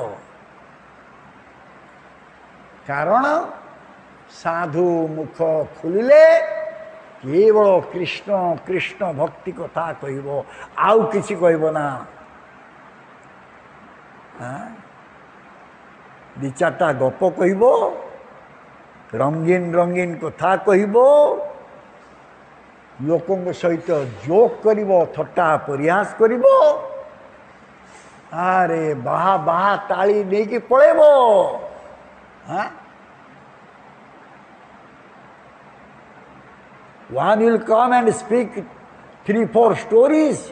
कारण साधु मुख खुलिले केवल कृष्ण कृष्ण भक्ति कथा कहब आउ किसी कहब ना दि चारटा गप कहब रंगीन रंगीन कथा कहब लोकों सहित जोक करिब थट्टा परिहास करिब अरे बाहा बाहा ताली नहीं कि पळेब One will come and speak 3-4 stories,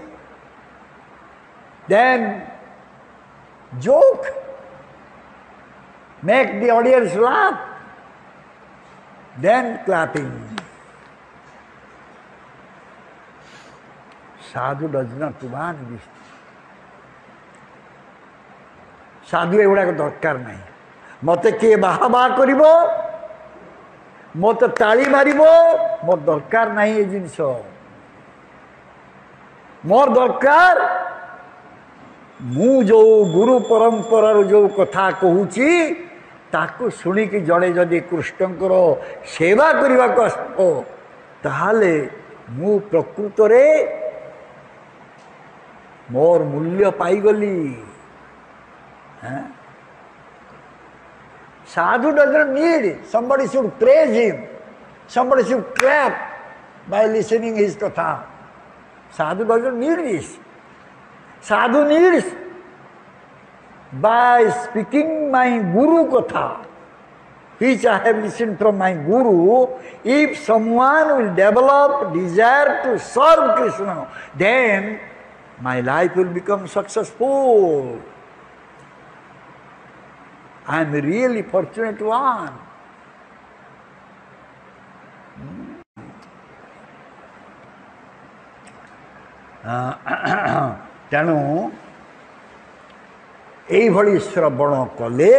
then joke, make the audience laugh, then clapping. Sadhu does not want this. Sadhu एगुड़ाक दरकार नहीं मते किए बाहा बाहा करिबो मत ताली मारिबो मोर दरकार नहीं ये जिनस मोर दरकार मु जो गुरु परंपरार जो कथा कहूची ताकू शुणिकी जड़े जदि कृष्णकर सेवा करने को आसो ताहले मु प्रकृत रे मोर मूल्य पाईगली। Sadhu doesn't need somebody should praise him, somebody should clap by listening his katha. Sadhu doesn't need this. Sadhu needs by speaking my Guru katha, which I have listened from my Guru. If someone will develop desire to serve Krishna, then my life will become successful. I am really fortunate one. तेणु एभली श्रवण कले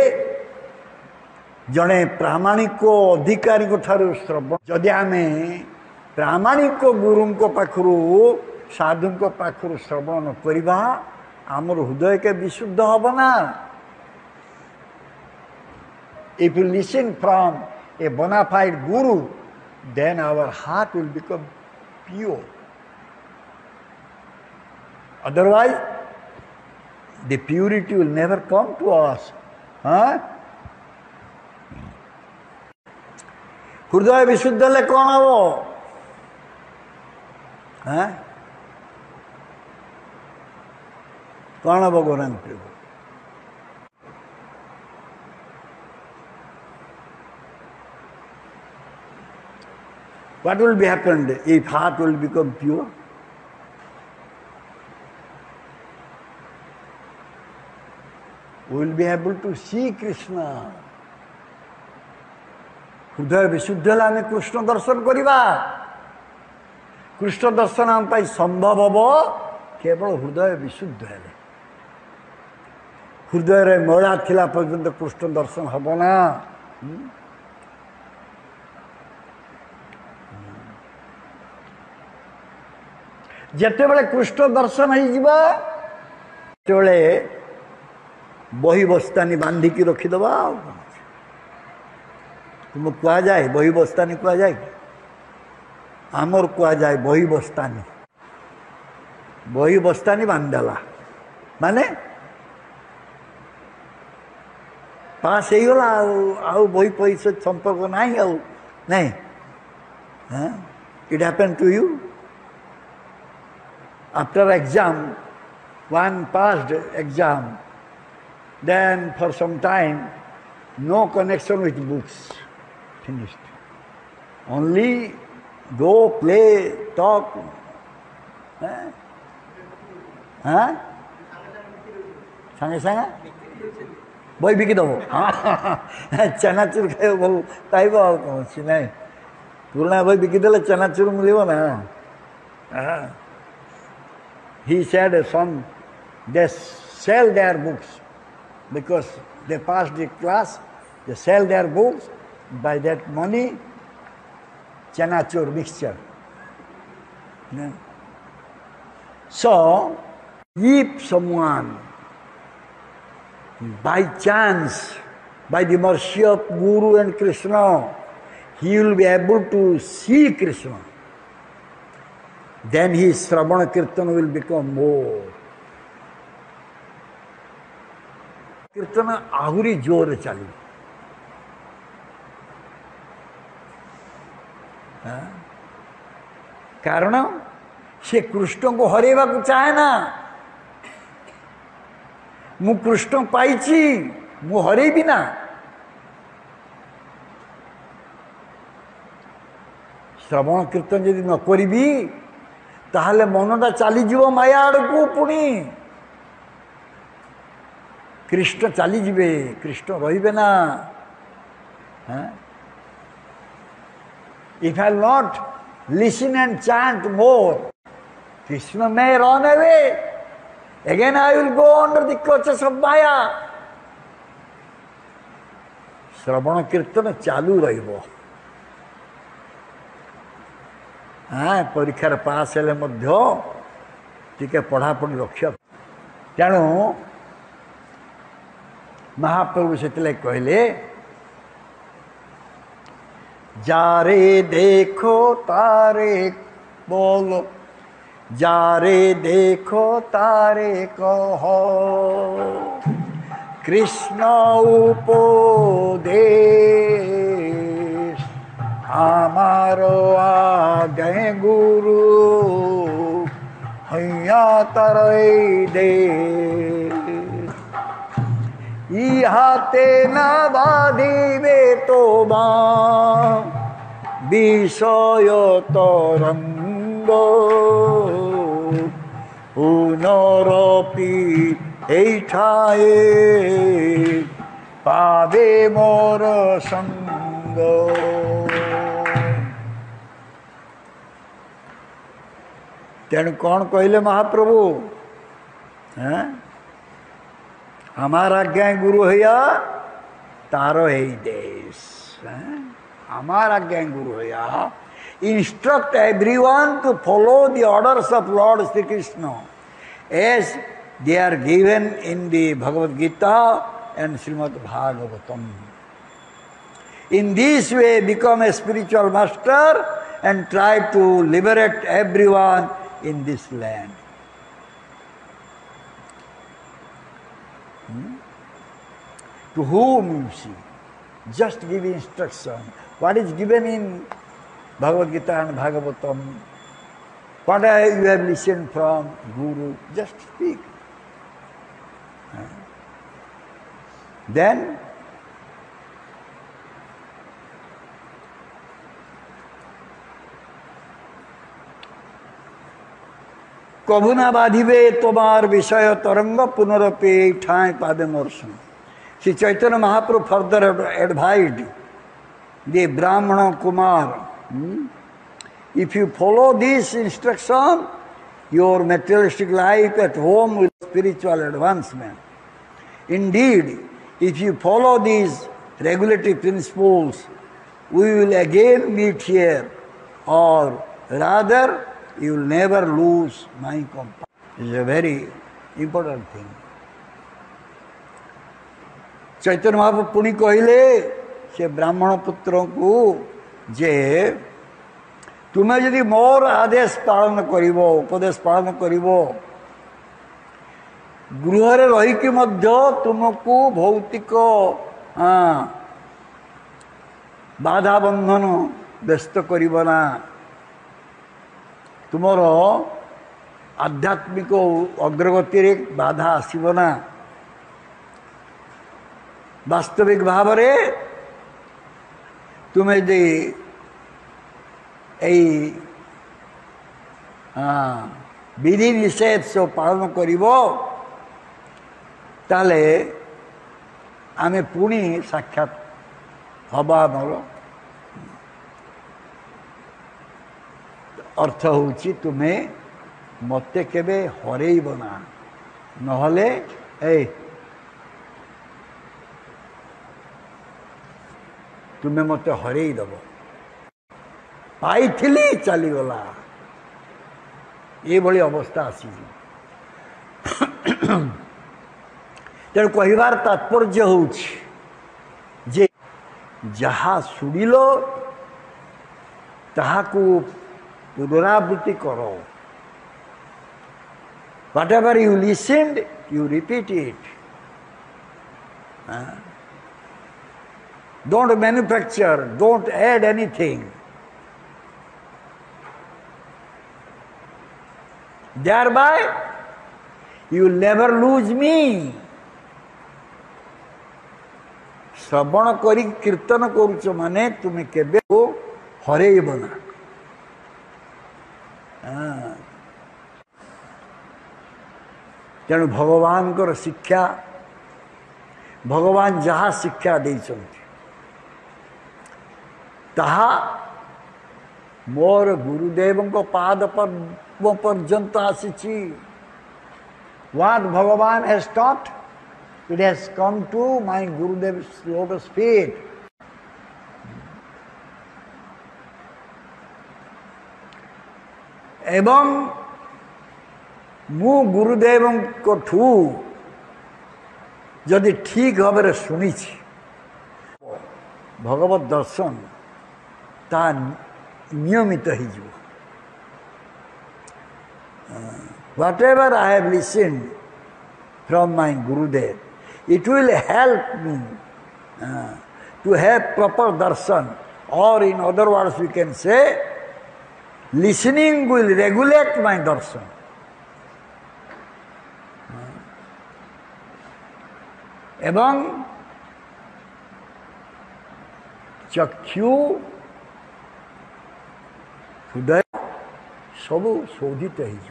जड़े प्रामाणिक अधिकारी ठारू श्रवण जदि आम प्रामाणिक गुरु पाखु साधु पाखु श्रवण करवा आमर हृदय के विशुद्ध Habna. If you listen from a bona fide guru, then our heart will become pure. Otherwise, the purity will never come to us. हृदय विशुद्ध ले कौन आवो? कौन आवो गौरंग प्रभु? What will be happened if heart will become pure? We will be able to see Krishna. हृदय विशुद्ध हेले आमे कृष्ण दर्शन करिबा। कृष्ण दर्शन आम पाई संभव हबो केवल हृदय विशुद्ध हेले। हृदय रे मैला थिला पर्यंत कृष्ण दर्शन हबो ना। जेतेबेले कृष्ण दर्शन होते बही बस्तानी बांधिकी रखीदबा। तुम कह जाए बही बस्तानी कह जाए आमर कह जाए बही बस्तानी बांधदेला माने पास हो गला बही पैसा संपर्क नहीं it happened to you after exam one passed exam, then for some time no connection with books, finished. Only go, play, talk. सांगे सांगे बही बिकी दब चनाचूर खाइब भल पाइब कौन ना पुराना बही बिकीदे चनाचूर मिल ना. He said some they sell their books because they passed the class, they sell their books, by that money chanachur mixture. So if someone by chance, by the mercy of Guru and Krishna, he will be able to see Krishna, then his Shravana Kirtan will become more. Kirtan ahuri jore chali. कारण से कृष्ण को हरेवा को चाहे ना. मु कृष्ण पाइछि मु हरेबी ना. श्रवण कीर्तन यदि न करिबी ताहले मनटा चली जीव माया आड़कू पुणी. कृष्ण चली जीवे कृष्ण रहिबे ना. If I will not listen and chant more, Krishna may run away. Again I will go under the clutches of Maya. श्रवण कीर्तन चालू रहिबो. परीक्षार पास हेले मध्य टिके पढ़ापढ़ी रक्ष. तेणु महाप्रभु से कहले जारे देखो तारे बोलो जारे देखो तारे कहो कृष्ण उपदेश हमारो आगे गुरु हैया तरई दे इहाते न बाधिबे तो বিষয় তরঙ্গ পুনরপি এই ঠায়ে পাবে মোর সঙ্গ। तेणु कौन कहले महाप्रभु हैं हमारा आज्ञा गुरु हैया तारो है देश हमारा आज्ञा गुरु हैया instruct everyone to follow the orders of Lord Sri Krishna as they are given in the Bhagavad Gita and Srimad Bhagavatam. In this way become a spiritual master and try to liberate everyone in this land. To whom you see, just give instruction. What is given in Bhagavad Gita and Bhagavatam, what you have listened from Guru, just speak. Then कभु ना बाधिबे तोमार विषय तरंग पुनरपि ठाए पादे मोर्शन। Sri Chaitanya Mahaprabhu further advised the Brahmana Kumar, if you follow this instruction, your materialistic life at home will spiritual advancement. Indeed, if you follow these regulatory principles, we will again meet here, or rather, you will never lose my company. This is a very important thing. Chaitanya Mahaprabhu पुणी कहले से ब्राह्मण पुत्रों को जे तुम्हें यदि मोर आदेश पालन करिवो उपदेश पालन करिवो गृहरे रहीकि मध्य तुमको भौतिक बाधा बंधन व्यस्त करिवो ना तुमर आध्यात्मिक अग्रगति रे बाधा आसीबो ना वास्तविक भाव रे तुम्हें दे विधि निषेध सब पालन करिवो ताले आमे पुणी साक्षात हवा मोर अर्थ होची तुम्हें मते केबे हरेइब ना नहले तुम्हें मत हरई दब पाई चली गला ये भली अवस्था आसी तेणु कहबार तात्पर्य होछि जे जहा सुनिल ताहाकू पुनरावृत्ति करो whatever you listened you repeat it. Don't manufacture, don't add anything. Thereby, you will never lose me. श्रवण करी कीर्तन करुच माने तुम्हें केबे को हरेइब ना। तेणु भगवान को शिक्षा भगवान जहाँ शिक्षा देइछन्ति ताहा मोर गुरुदेव को पाद पद्म पर्यंत आसीची। What Bhagavan has taught, it has come to my Gurudev's lotus feet. एवं मु गुरुदेव को ठू जदि ठीक भाव शुणी भगवत दर्शन ता नियमित Whatever I have listened from my Gurudev, it will help me to have proper darshan. Or in other words, we can say, listening will regulate my darshan. এবং ଚକ୍ଷୁ ହୃଦୟ ସବୁ ଶୋଧିତ ହେଇଯିବ।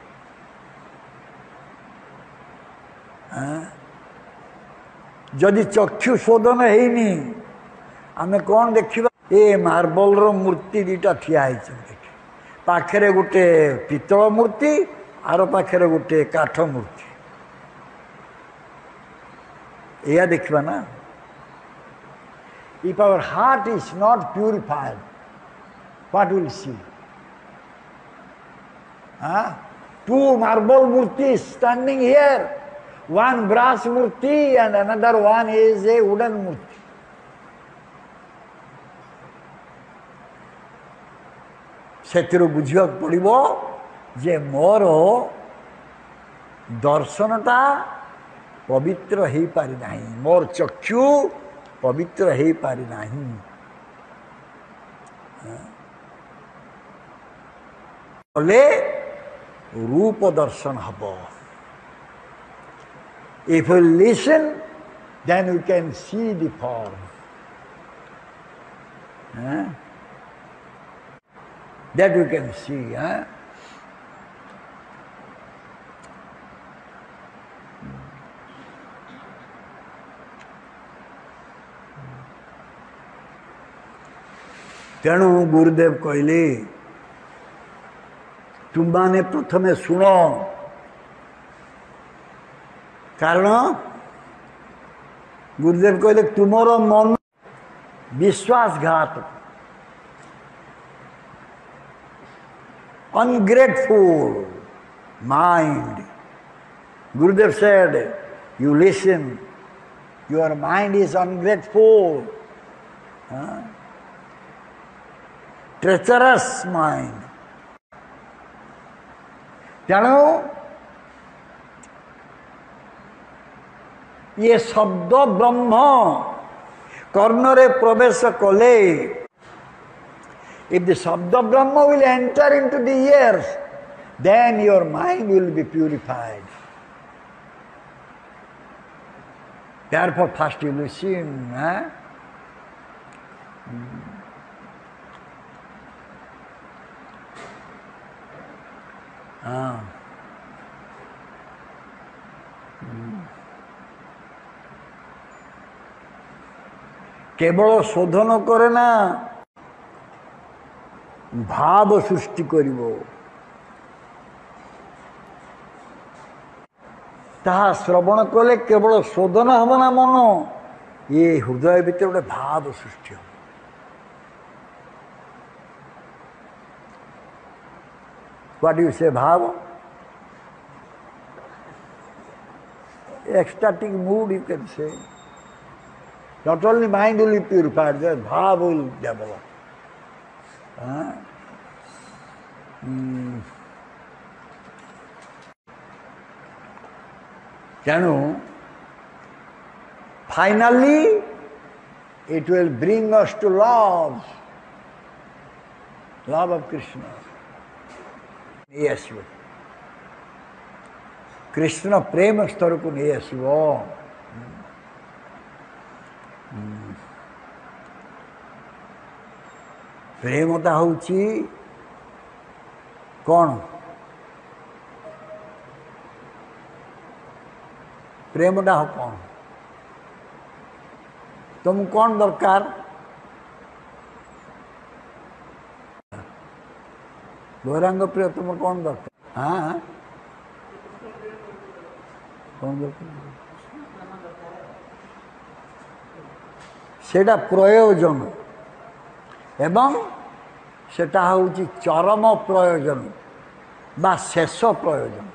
ଯଦି ଚକ୍ଷୁ ଶୋଧନ ହେଇନି ଆମେ କ'ଣ ଦେଖିବା? ଏ ମାର୍ବଲର ମୂର୍ତ୍ତି ଦିଟା ଠିଆ ହେଇଛନ୍ତି, ପାଖରେ ଗୋଟେ ପିତ୍ତଳ ମୂର୍ତ୍ତି, ଆର ପାଖରେ ଗୋଟେ କାଠ ମୂର୍ତ୍ତି, ଏଇଆ ଦେଖିବା ନା। If our heart is not purified, what will see? Two marble murtis standing here, one brass murti and another one is a wooden murti. ସେଥିରୁ ବୁଝିବାକୁ ପଡ଼ିବ ଯେ ମୋର ଦର୍ଶନଟା ପବିତ୍ର ହେଇପାରି ନାହିଁ, ମୋର ଚକ୍ଷୁ ପବିତ୍ର ହେଇପାରି ନାହିଁ। କଲେ ରୂପ ଦର୍ଶନ ହବ। If you listen, then you can see the form. That you can see. ତେଣୁ ଗୁରୁଦେବ କହିଲେ ତୁମମାନେ ପ୍ରଥମେ ଶୁଣ, କାରଣ ଗୁରୁଦେବ କହିଲେ ତୁମର ମନ ବିଶ୍ୱାସଘାତ, ungrateful mind. Gurudev said, you listen, your mind is ungrateful, treacherous mind. ତେଣୁ ये ଶବ୍ଦ ବ୍ରହ୍ମ କର୍ଣ୍ଣରେ ପ୍ରବେଶ କଲେ, if the Shabda Brahma will enter into the ears, then your mind will be purified. Therefore, first you listen. କେବଳ ଶୋଧନ କରେ ନା, ଭାବ ସୃଷ୍ଟି କରିବ। ତାହା ଶ୍ରବଣ କଲେ କେବଳ ଶୋଧନ ହେବ ନା ମନ, ଏ ହୃଦୟ ଭିତରେ ଗୋଟେ ଭାବ ସୃଷ୍ଟି ହେବ। What do you say, ଭାବ? Ecstatic mood, you can say. Not only mind will be purified, the bhav will develop. ତେଣୁ finally it will bring us to love of Krishna. Yes, Krishna prema ସ୍ତରକୁ ନେଇ ଆସିବ। ପ୍ରେମଟା ହେଉଛି କ'ଣ? ପ୍ରେମଟା କ'ଣ? ତୁମକୁ କ'ଣ ଦରକାର? ଗୌରାଙ୍ଗ ପ୍ରିୟ ତୁମର କ'ଣ ଦରକାର? କ'ଣ ଦରକାର? ସେଇଟା ପ୍ରୟୋଜନ ଏବଂ ସେଟା ହେଉଛି ଚରମ ପ୍ରୟୋଜନ ବା ଶେଷ ପ୍ରୟୋଜନ,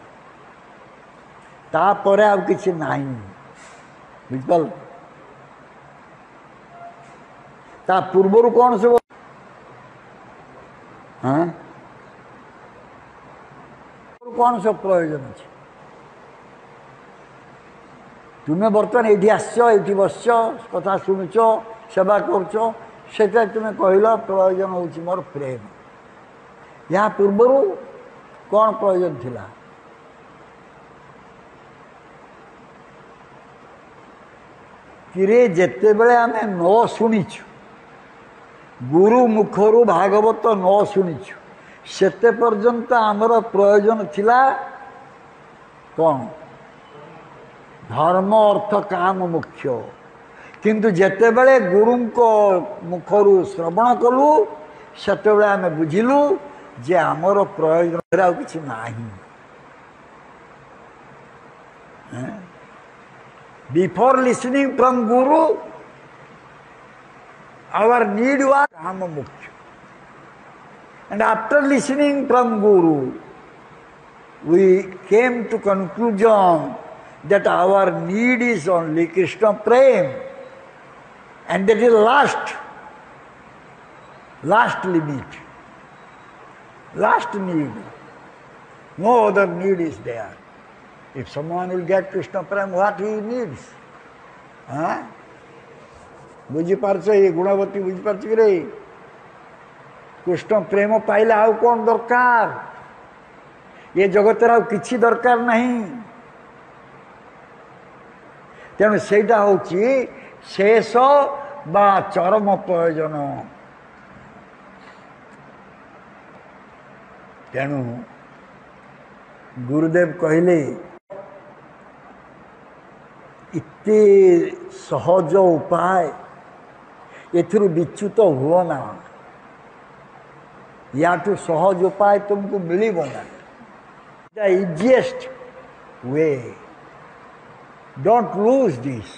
ତାପରେ ଆଉ କିଛି ନାହିଁ। ବୁଝିପାରିଲ? ତା ପୂର୍ବରୁ କ'ଣ ସବୁ कौन सब प्रयोजन अच्छे तुम्हें बर्तमान ये आसि बस कथा शुणुच सेवा करुच से तुम्हें कहल प्रयोजन हूँ मोर प्रेम या पूर्वर कौन प्रयोजन थिला कि जेते बेले आमे न शुणीचु गुरु मुखरु भागवत न शुणीचु सेते पर्यंत आमर प्रयोजन थिला कौन धर्म अर्थ काम मुख्य किंतु जेते बेले गुरु को मुखरु श्रवण कलु सेते बेले आमे बुझिलु जे आमर प्रयोजन आ किछि नाही Before listening from Guru, our need was Kama Mukhya. And after listening from Guru, we came to conclusion that our need is only Krishna Prem. And that is last limit, last need. No other need is there. If someone will get Krishna Prem, what he needs? बुझीपारछ ये गुणवती बुझीपारछ कि रे कृष्ण प्रेम पाइले आउ कौन दरकार ये जगत आउ किछि दरकार नहीं तेणु सेटा होची शेष बा चरम प्रयोजन तेणु गुरुदेव कहले इतने सहज उपाय एथुरु विच्युत हुओ ना याठू सहज उपाय तुमको मिलिबो ना the easiest way don't lose this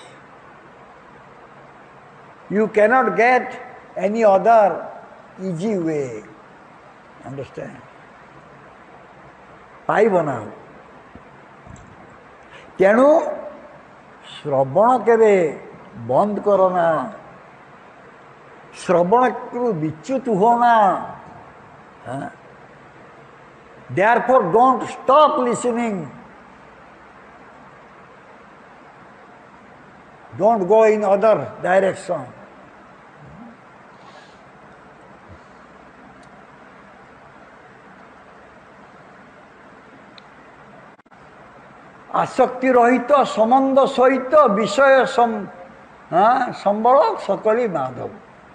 you cannot get any other easy way understand पाइब ना तेणु श्रवण केवे बंद करो ना श्रवण को विच्युत हो ना therefore don't stop listening don't go in other direction आसक्ति रहित संबंध सहित विषय संबल सकली माधव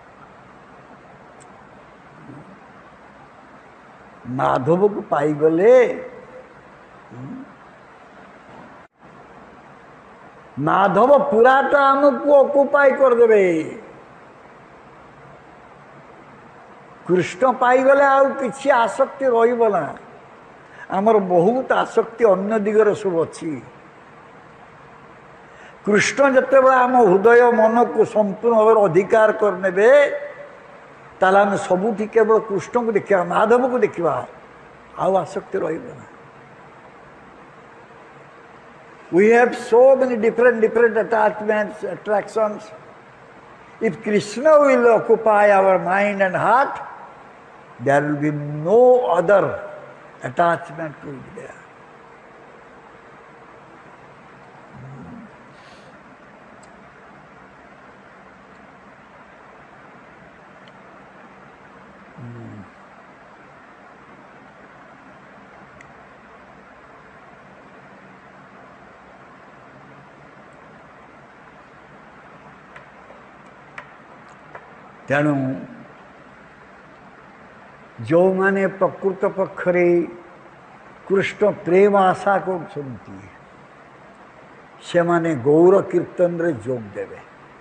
माधव को पाईगले माधव पूराटा आमको ऑक्युपाई करदेवे कृष्ण पाईगले आउ किछि आसक्ति रहिबो ना आमर बहुत आसक्ति अन्य दिगर सब अच्छी कृष्ण जिते बड़ा आम हृदय मन को संपूर्ण भाव अधिकार करने ताला आम सबुठी केवल कृष्ण को देखा माधव को देखा आउ आसक्ति रहा we have so many different attachments attractions if Krishna will occupy our mind and heart there will be no other attachment will be there. तेणु जो माने प्रकृत पक्षरे कृष्ण प्रेम आशा करछंती से माने गौर कीर्तन रे जोग देवे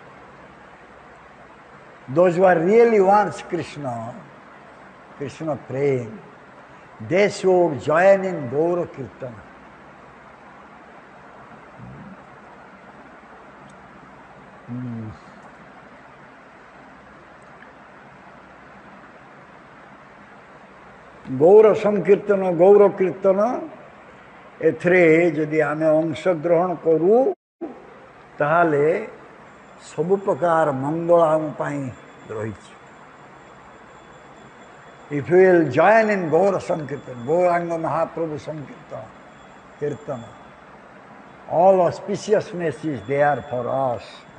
those who are really wants Krishna prem they should join in Gaur kirtan Gaur संकीर्तन गौर कीर्तन एथरे जदि आमे अंश ग्रहण करू ताहाले सब प्रकार मंगल आम पाई रही if you will join in Gaura Sankirtan, Gauranga Mahaprabhu Sankirtan, Kirtana, all auspiciousness is there for us.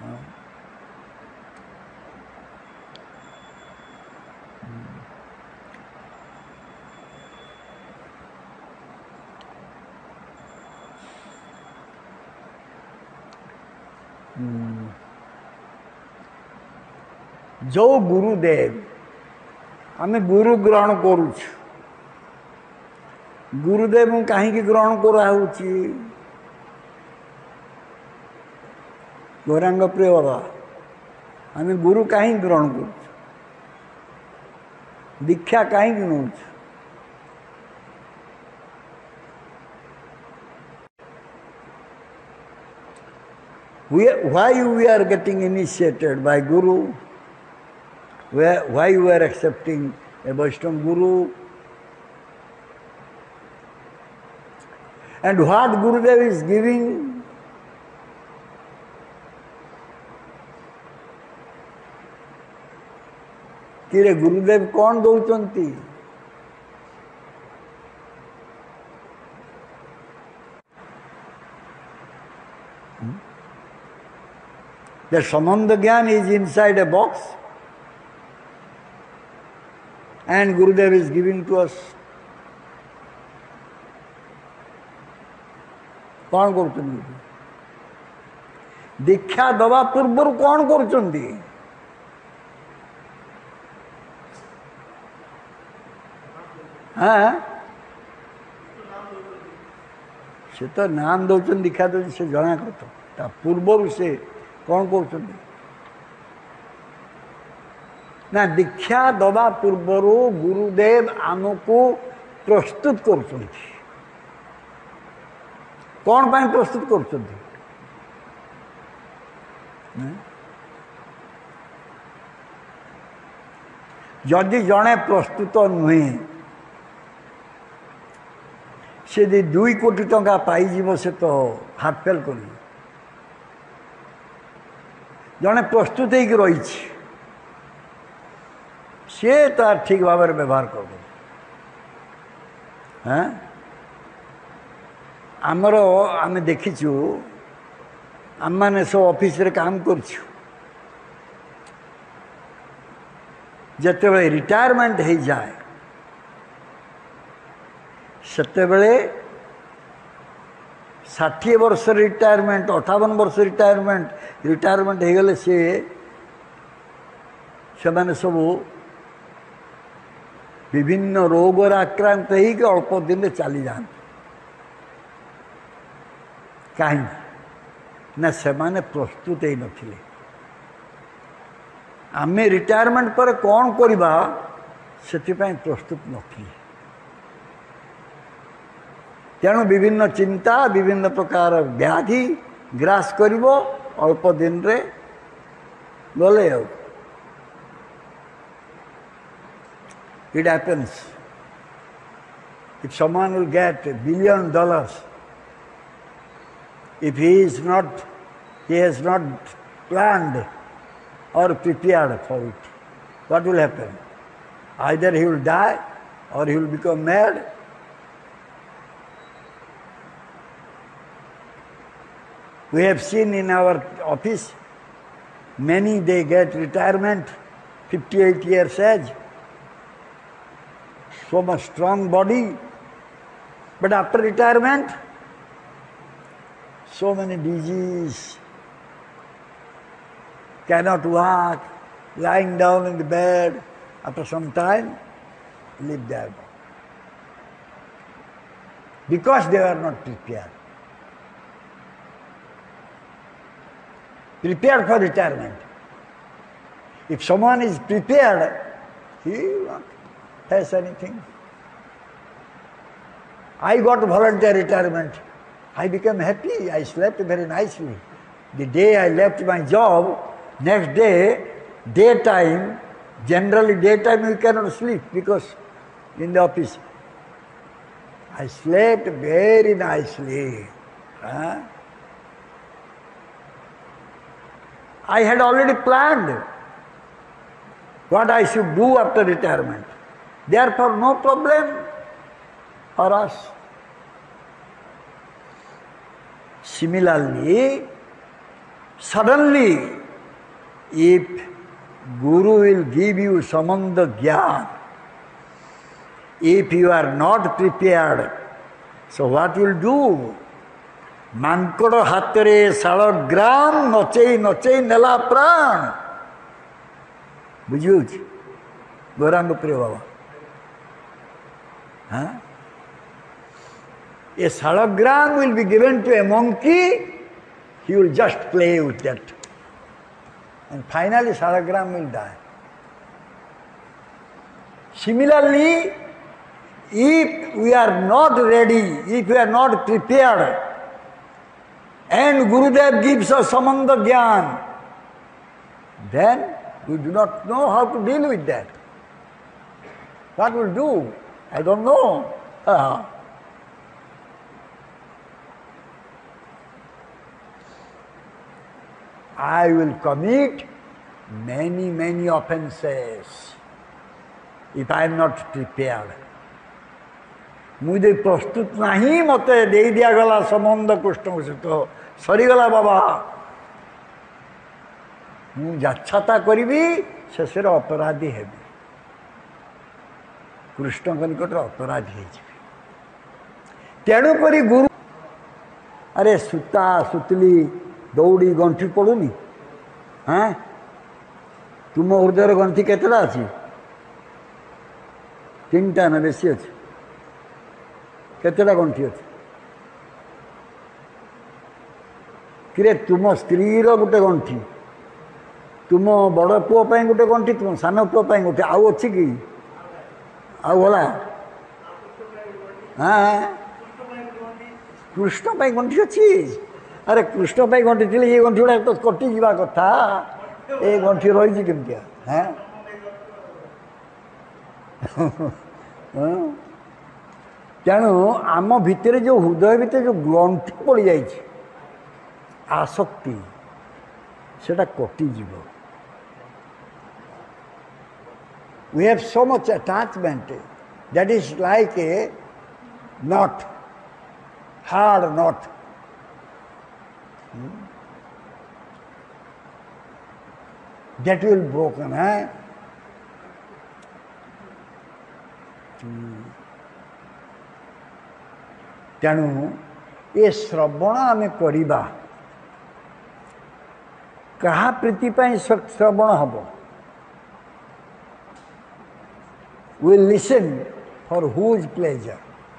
जो गुरुदेव आमे गुरु ग्रहण करुछ गुरुदेव कहीं ग्रहण करा गौरांग प्रिय बाबा आमे गुरु कहीं ग्रहण कर दीक्षा कहीं नौ why we are getting initiated by Guru, why we are accepting a Vaishnava Guru, and what Gurudev is giving. किरे गुरुदेव कौन दौचंती The Samanda Gyan is inside a box and Gurudev is giving to us. कौन करुचंती दीक्षा दवा पूर्व कौन करुचंती हाँ से तो नाम दौरान दीक्षा दौरान से जना कर पूर्व से कौन कौन ना दीक्षा दवा पूर्व गुरुदेव आमको प्रस्तुत कर कौन पाई प्रस्तुत कर जदि जड़े प्रस्तुत नुहे से 2 कोटी टंका पाइब से तो हाथ फेल कर जड़े प्रस्तुत हो रही सी तार ठीक भाव में व्यवहार कर हाँ आमर आम देखीचु आम मैंने सब ऑफिस रे काम करछु जते बळे रिटायरमेंट हो जाए सेते बळे 60 वर्ष रिटायरमेंट 58 वर्ष रिटायरमेंट हो गले से माने सब विभिन्न रोग आक्रांत हो अल्प दिन में चली जाते कहीं ना से माने प्रस्तुत ही नथिले आमे रिटायरमेंट पर कौन करबा सेतिपय प्रस्तुत नथिले तेणु विभिन्न चिंता विभिन्न प्रकार व्याधि ग्रास करिवो अल्प दिन रे गले it happens if someone will get $1 billion if he has not planned or prepared for it, what will happen? Either he will die or he will become mad. We have seen in our office, many they get retirement, 58 years age, so much strong body, but after retirement, so many diseases, cannot walk, lying down in the bed, after some time, leave their body. Because they are not prepared. Prepared for retirement. If someone is prepared, he will not face anything. I got volunteer retirement. I became happy. I slept very nicely. The day I left my job, next day, daytime, generally daytime you cannot sleep because in the office. I slept very nicely. I had already planned what I should do after retirement. Therefore, no problem for us. Similarly, suddenly, if Guru will give you samanda gyan, if you are not prepared, so what will do? Mankoro hatere salagram nochei nochei nela pran. Bujhuj? Gauranga Priya Baba. Huh? A salagram will be given to a monkey, he will just play with that. And finally salagram will die. Similarly, if we are not ready, if we are not prepared, and Gurudev gives us samanda gyan, then we do not know how to deal with that. What will do? I don't know. I will commit many offenses if I am not prepared. मुझे प्रस्तुत नहीं मते दे दिया गला संबंध कृष्ण से तो सरीगला बाबा मु जाच्छाता करिबी शेषर अपराधी हेबी कृष्ण निकट अपराधी हे तेणु करी गुरु अरे सुता सुतली दौड़ी गंठी पड़ुनी हाँ तुम हृदय गंठी केतटा अच्छी 3टा ना बेसी अच्छी केतटा गंठी अच्छी किरे तुम स्त्री गोटे गंठी तुम बड़ पुओ गोटे गंठी तुम सान पुओ गोटे आउ अच्छी कि आउ गला हाँ कृष्ण गंठी अच्छी अरे कृष्ण गंठी थी ये गंठी गुड़ा तो कटि जा कथा ये गंठी रही केमती हाँ तेणु आम भितर जो हृदय भितर जो ग्रंथि पड़ जा आसक्ति सेटा कटिज we have so much attachment that is like a knot hard knot that will broken तेणु ये श्रवण आम करिबा कहा प्रीति पाई श्रवण हम we listen for whose pleasure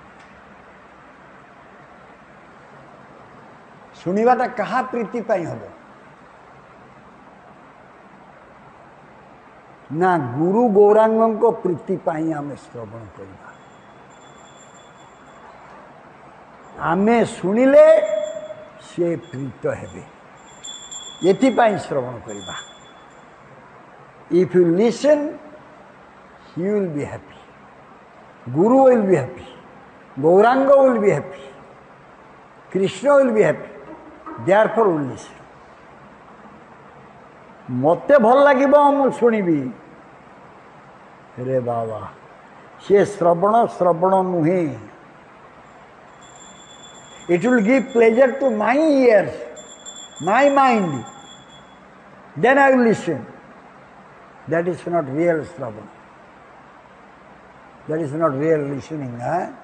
सुनिबाटा कहा प्रीति पाई हम ना गुरु गौरांग को प्रीति पाई आम श्रवण करवा आमे सुनिले से प्रीत हेबे एथिपाई श्रवण करवा if you listen he will be happy guru will be happy Gauranga will be happy Krishna will be happy therefore will listen मते भल लगे मु शुणिबी रे बाबा से श्रवण श्रवण नुहे it will give pleasure to my ears my mind then I will listen that is not real shravan that is not real listening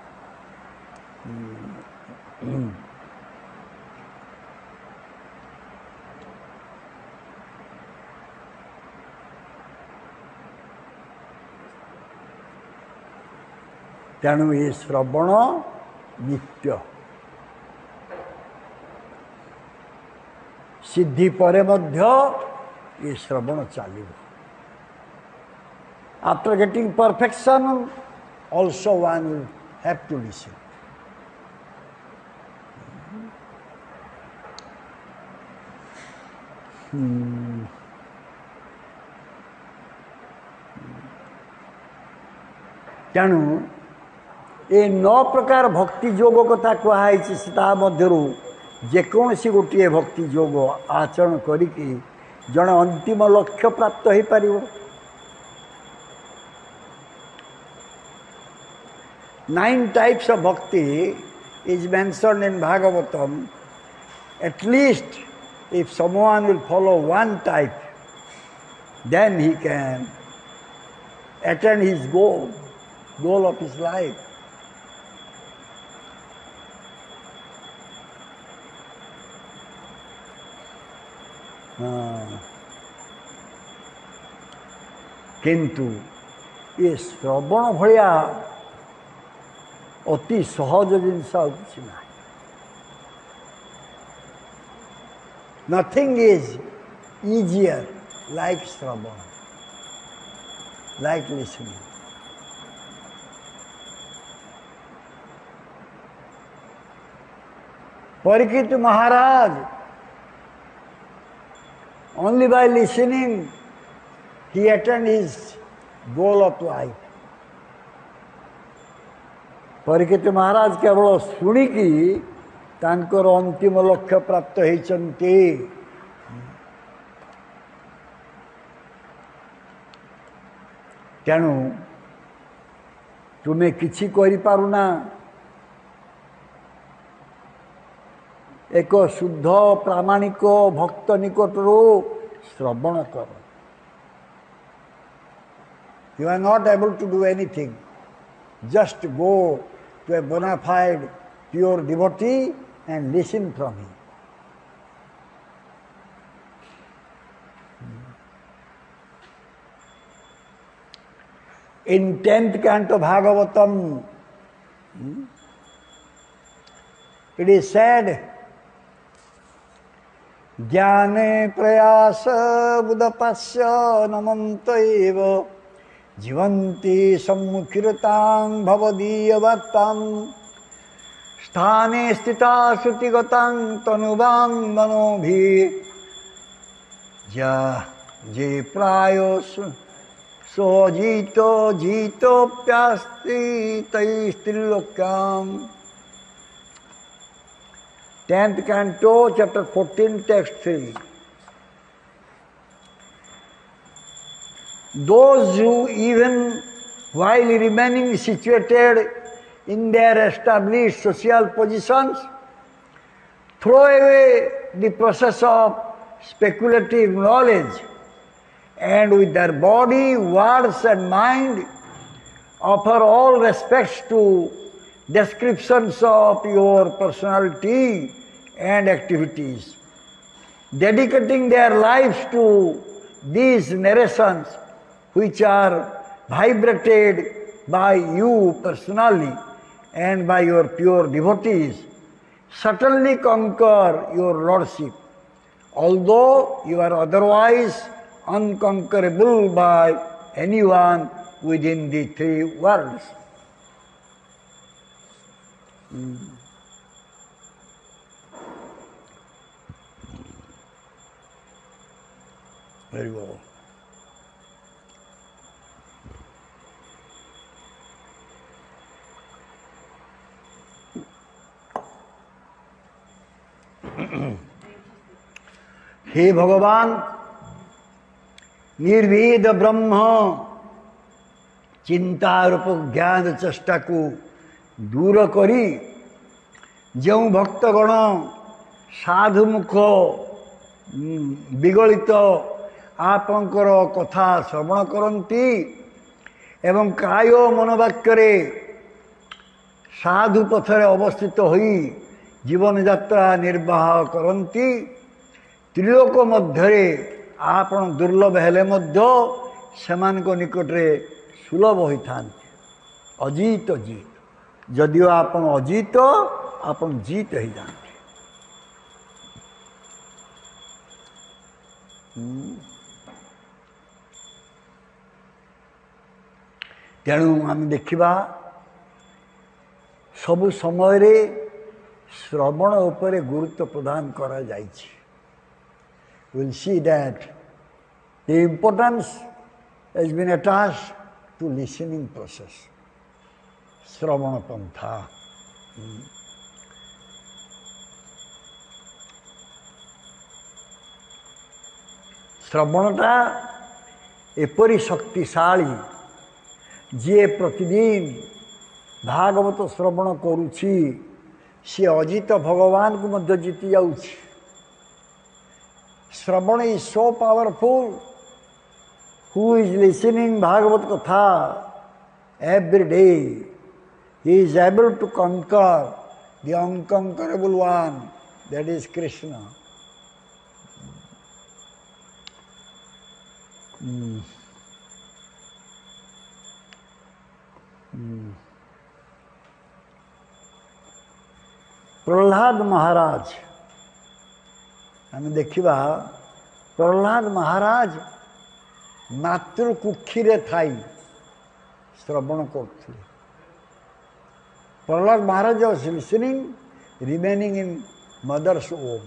तेणु ये श्रवण नित्य सिद्धि परे मध्य ये श्रवण चलो after getting perfection also one will have to listen तेणु ये 9 प्रकार भक्ति योग कथा कहुई मध्यरु जेकोसी गोटे भक्ति योग आचरण करिकी जड़े अंतिम लक्ष्य प्राप्त हो पार 9 types of bhakti is mentioned in Bhagavatam. At least if someone will follow one type, then he can attain his goal of his life. किंतु ये श्रवण भलिया अति सहज जिनस कि ना nothing is easier like shravan like listening. Parikshit Maharaj, only by listening he attained his goal of life. Parikshit Maharaj केवल शुणिकी तांकर अंतिम लक्ष्य प्राप्त होइचंती. तेणु तुम्हें किछि करि पारुना, एक शुद्ध प्रामाणिक भक्त निकटरू श्रवण कर. You are not able to do anything. Just go to a bona fide pure devotee and listen from him. In 10th canto Bhagavatam, it is said, Jnane prayasa budapasya namantaiva jivanti sammukhiratam bhavadiyavattam sthane stita sutigatang tanubam manobhi je prayos so jito pyasti taistilokam. 10th canto, chapter 14, text 3. Those who, even while remaining situated in their established social positions, throw away the process of speculative knowledge, and with their body, words and mind offer all respects to descriptions of your personality and activities, dedicating their lives to these narrations which are vibrated by you personally and by your pure devotees, certainly conquer your lordship, although you are otherwise unconquerable by anyone within the 3 worlds. Very well. हे भगवान, निर्भेद ब्रह्म चिंता रूप ज्ञान चेष्टा को दूर करी जो भक्तगण साधुमुख विगलित आपंकर कथा श्रवण करती एवं काय मनोवाक्य साधु पथरे अवस्थित होई जीवन यात्रा निर्वाह करती, त्रिलोक मध्य आपण दुर्लभ हेले मध्य सेमानक निकटरे सुलभ होता. अजीत जीत, जदिओ आपण अजीत आपण जीत हो जाते. तेणु आम देखा सबु समय श्रवण उपरे गुरुत्व प्रदान करा जाइछि. We'll see that the importance has been attached to listening process. Shravana Pantha. श्रवणटा एपरी शक्तिशाली जे प्रतिदिन भागवत श्रवण करुछि सी अजित भगवान को मध्य जीति जाउछि। Shravan is so powerful. Who is listening Bhagavat katha every day, he is able to conquer the unconquerable one, that is Krishna. Prahlad Maharaj आम देखा, प्रहलाद महाराज मातृकुक्षी रे थाई श्रवण करते। प्रहलाद महाराज was listening, remaining in mother's womb.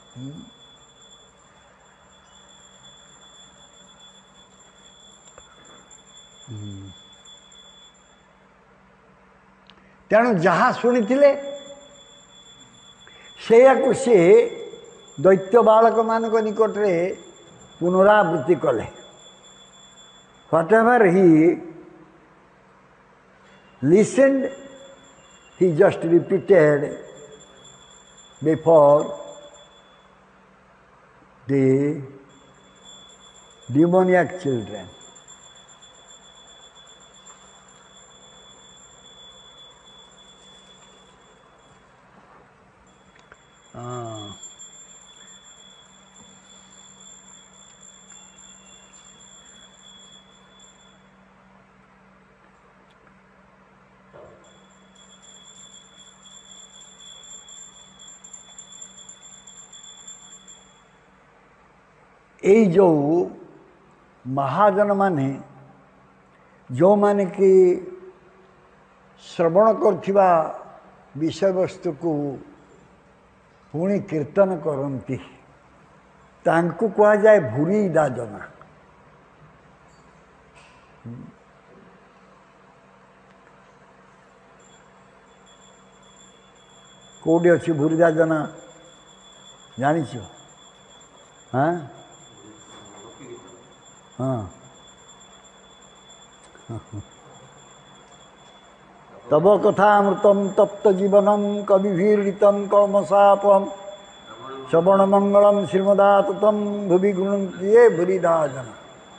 तेणु जहाँ शुणी से दैत्य बालक मान निकट में पुनरावृत्ति कले। Whatever he listened, he just repeated before the demoniac children. यही जो महाजन माने जो माने कि श्रवण करथिबा विषय वस्तु को पुणी कीर्तन करती तांकु कहा जाए भूरी दाजना। कौटी अच्छी भूरी दाजना जानिछ? हाँ हाँ तब कथामृतम तप्त जीवनम कविभीरितम कौमसापम श्रवण मंगलम श्रीमदाततम भुवि गुणन्ति ये भूरिदा जना।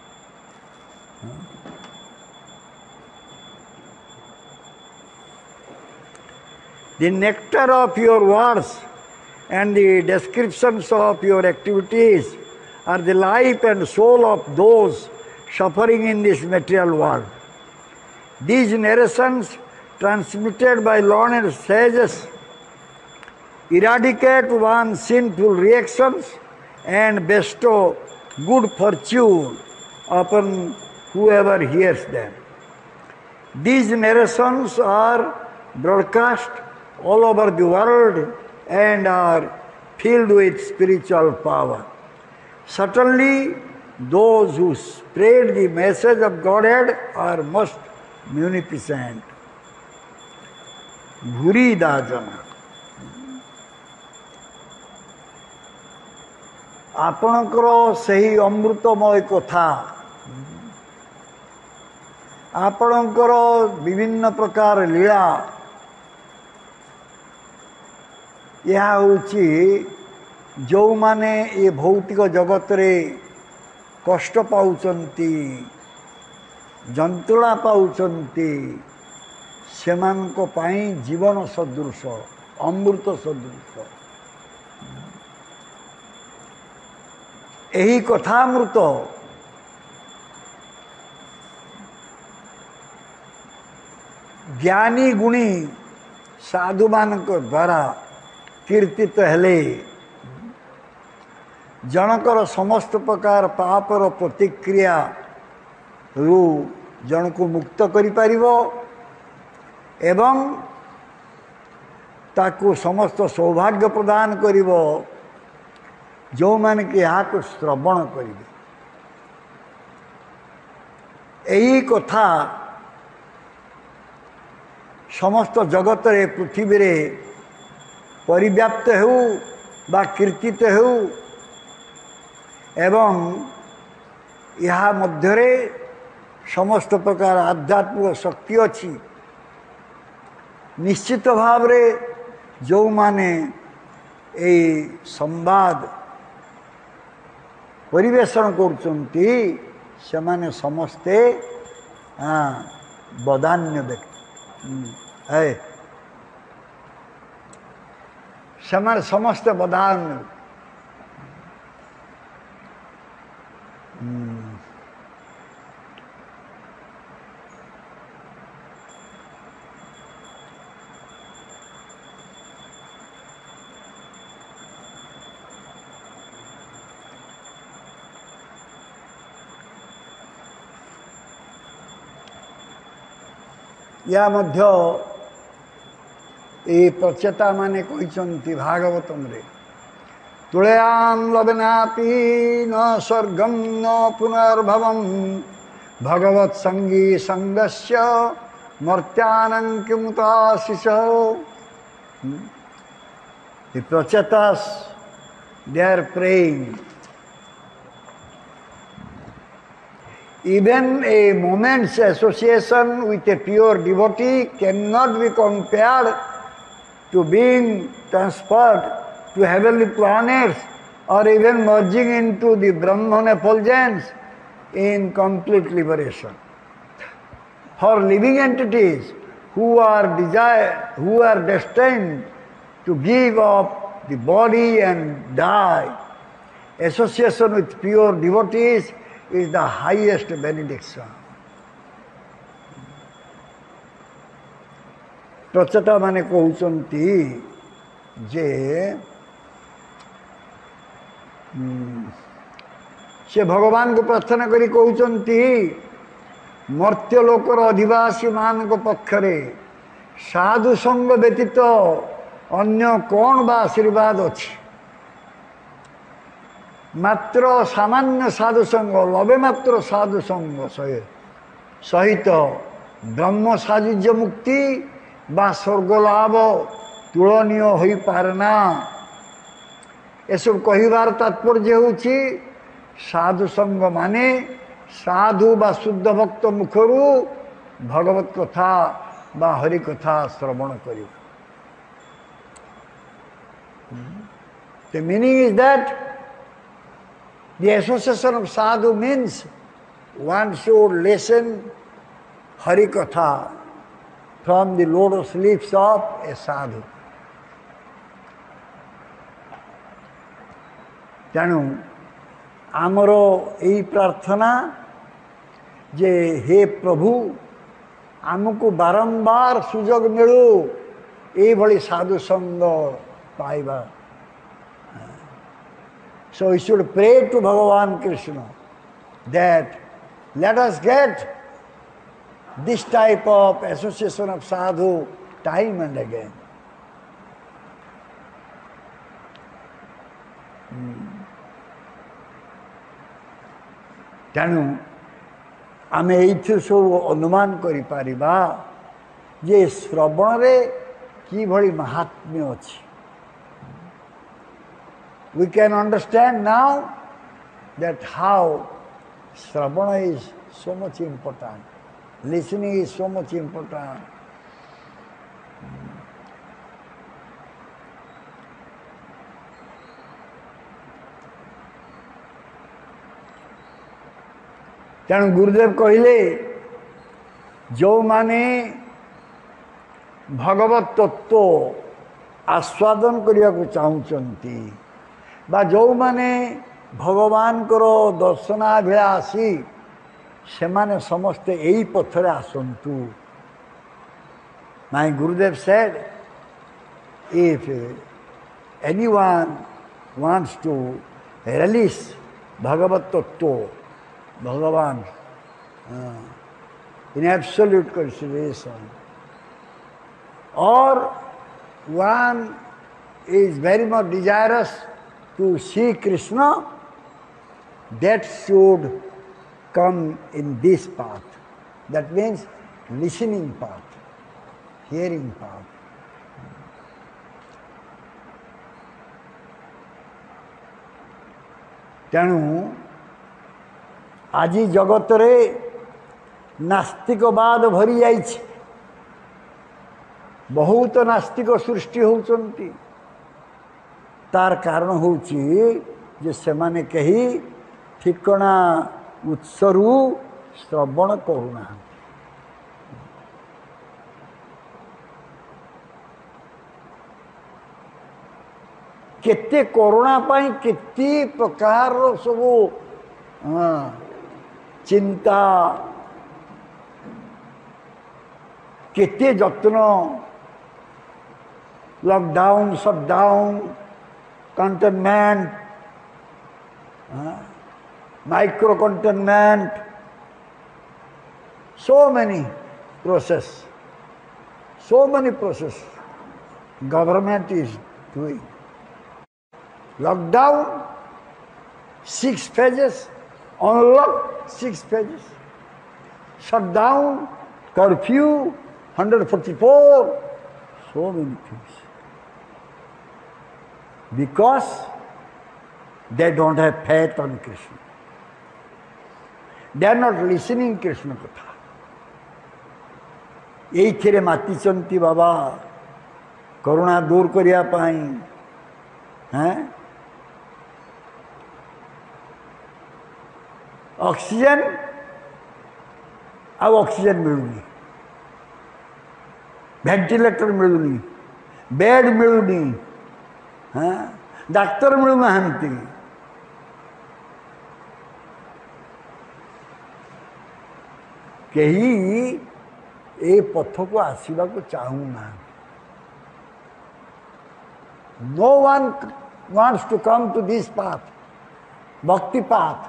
The nectar of your words and the descriptions of your activities are the life and soul of those suffering in this material world. These narrations transmitted by learned sages eradicate one's sinful reactions and bestow good fortune upon whoever hears them. These narrations are broadcast all over the world and are filled with spiritual power. Certainly, those who spread the message of Godhead are most munificent. Bhuri Dajana. आपणकर सही अमृतमय कथा आपणकर विभिन्न प्रकार लीला यह होची जो माने ये भौतिक जगत रे कष्ट पाउचंती जंतुणा पाउचंती सेमानको पाई जीवन सदृश अमृत सदृश यही कथामृत ज्ञानी गुणी साधु मानक द्वारा कीर्तित हेले जनकर समस्त प्रकार पापर प्रतिक्रिया रु जन को मुक्त करि परिबो एवं ताकू समस्त सौभाग्य प्रदान करिबो जो मान के यहाँ को श्रवण करिबे। यही कथा समस्त जगत रे पृथ्वी रे परिव्याप्त हो बा कीर्तित हो एवं यहाँ मध्यरे समस्त प्रकार आध्यात्मिक शक्ति अच्छी निश्चित भाव रे जो माने ए संवाद परिवेशन करचंती से माने समस्ते बदान्य व्यक्ति है से समस्त बदान्य या मध्य ये प्रचेता माने कहते भागवतम रे तुलयाम लवनापि न स्वर्गम न पुनर्भवम भगवत संगी संगस्य मर्त्यानं किमुताशिष। The प्रचेतास they are praying. Even a moment's association with a pure devotee cannot be compared to being transferred to heavenly planets or even merging into the Brahman effulgence in complete liberation. For living entities who are destined to give up the body and die, association with pure devotees is the highest benediction. प्रचेता माने कहउचंती जे से भगवान को प्रार्थना करी कहउचंती मर्त्य लोकर अधिवासी मान को पक्षरे साधु संग व्यतीत अन्य कौन बा आशीर्वाद अछि। मात्र सामान्य साधु संग लबे मात्र साधु संग सहित ब्रह्म सायुज्य मुक्ति बा स्वर्ग लाभ तुलनीय हो पारेना। एसब कहिबार तात्पर्य होछि साधु संग माने साधु बा शुद्ध भक्त मुखरु भगवत कथा बा हरि कथा श्रवण करियो। The meaning is that the association of sadhu means one should listen Hari Katha from the lotus lips of a sadhu. तेणु आमर यही प्रार्थना जे हे प्रभु आमको बारंबार सुजोग मिलू ये भली साधु संग पाइबा। So we should pray to Bhagavan Krishna that let us get this type of association of sadhu time and again. तेणु आम ये सब अनुमान करिपारिबा जे श्रवण रे कि भली महात्म्य अछि। We can understand now that how Shravana is so much important, listening is so much important. तेणु गुरुदेव कहले जो माने भगवत तत्व आस्वादन करिया को चाहूचंती बा जो माने भगवान करो दर्शनाभिलाषी से माने समस्ते यही पथरे आसंतु। My Gurudev said, if anyone wants to release Bhagavat Tattva, Bhagavan, in absolute consideration, or one is very much desirous to see Krishna, that should come in this path. That means listening path, hearing path. तेणु आजी जगत रे नास्तिकवाद भरी जाइछि। बहुत नास्तिक सृष्टि होउचंती तार कारण होउची जे सेमाने कही ठिकणा उत्सरु श्रवण करुणा केते कोरोना पाई केते प्रकार सब चिंता केते जत्न lockdown shutdown containment micro containment so many process government is doing lockdown 6 phases unlock 6 phases shutdown curfew 144 so many things because they don't have faith on Krishna they are not listening Krishna katha ये मातिचंती बाबा करुणा दूर करिया पाई हैं oxygen अब oxygen मिलुनी ventilator मिलुनी bed मिलुनी हाँ doctor मिलुना हमती कही ए पथ को आसवा को चाहूना no one wants to come to this path bhakti path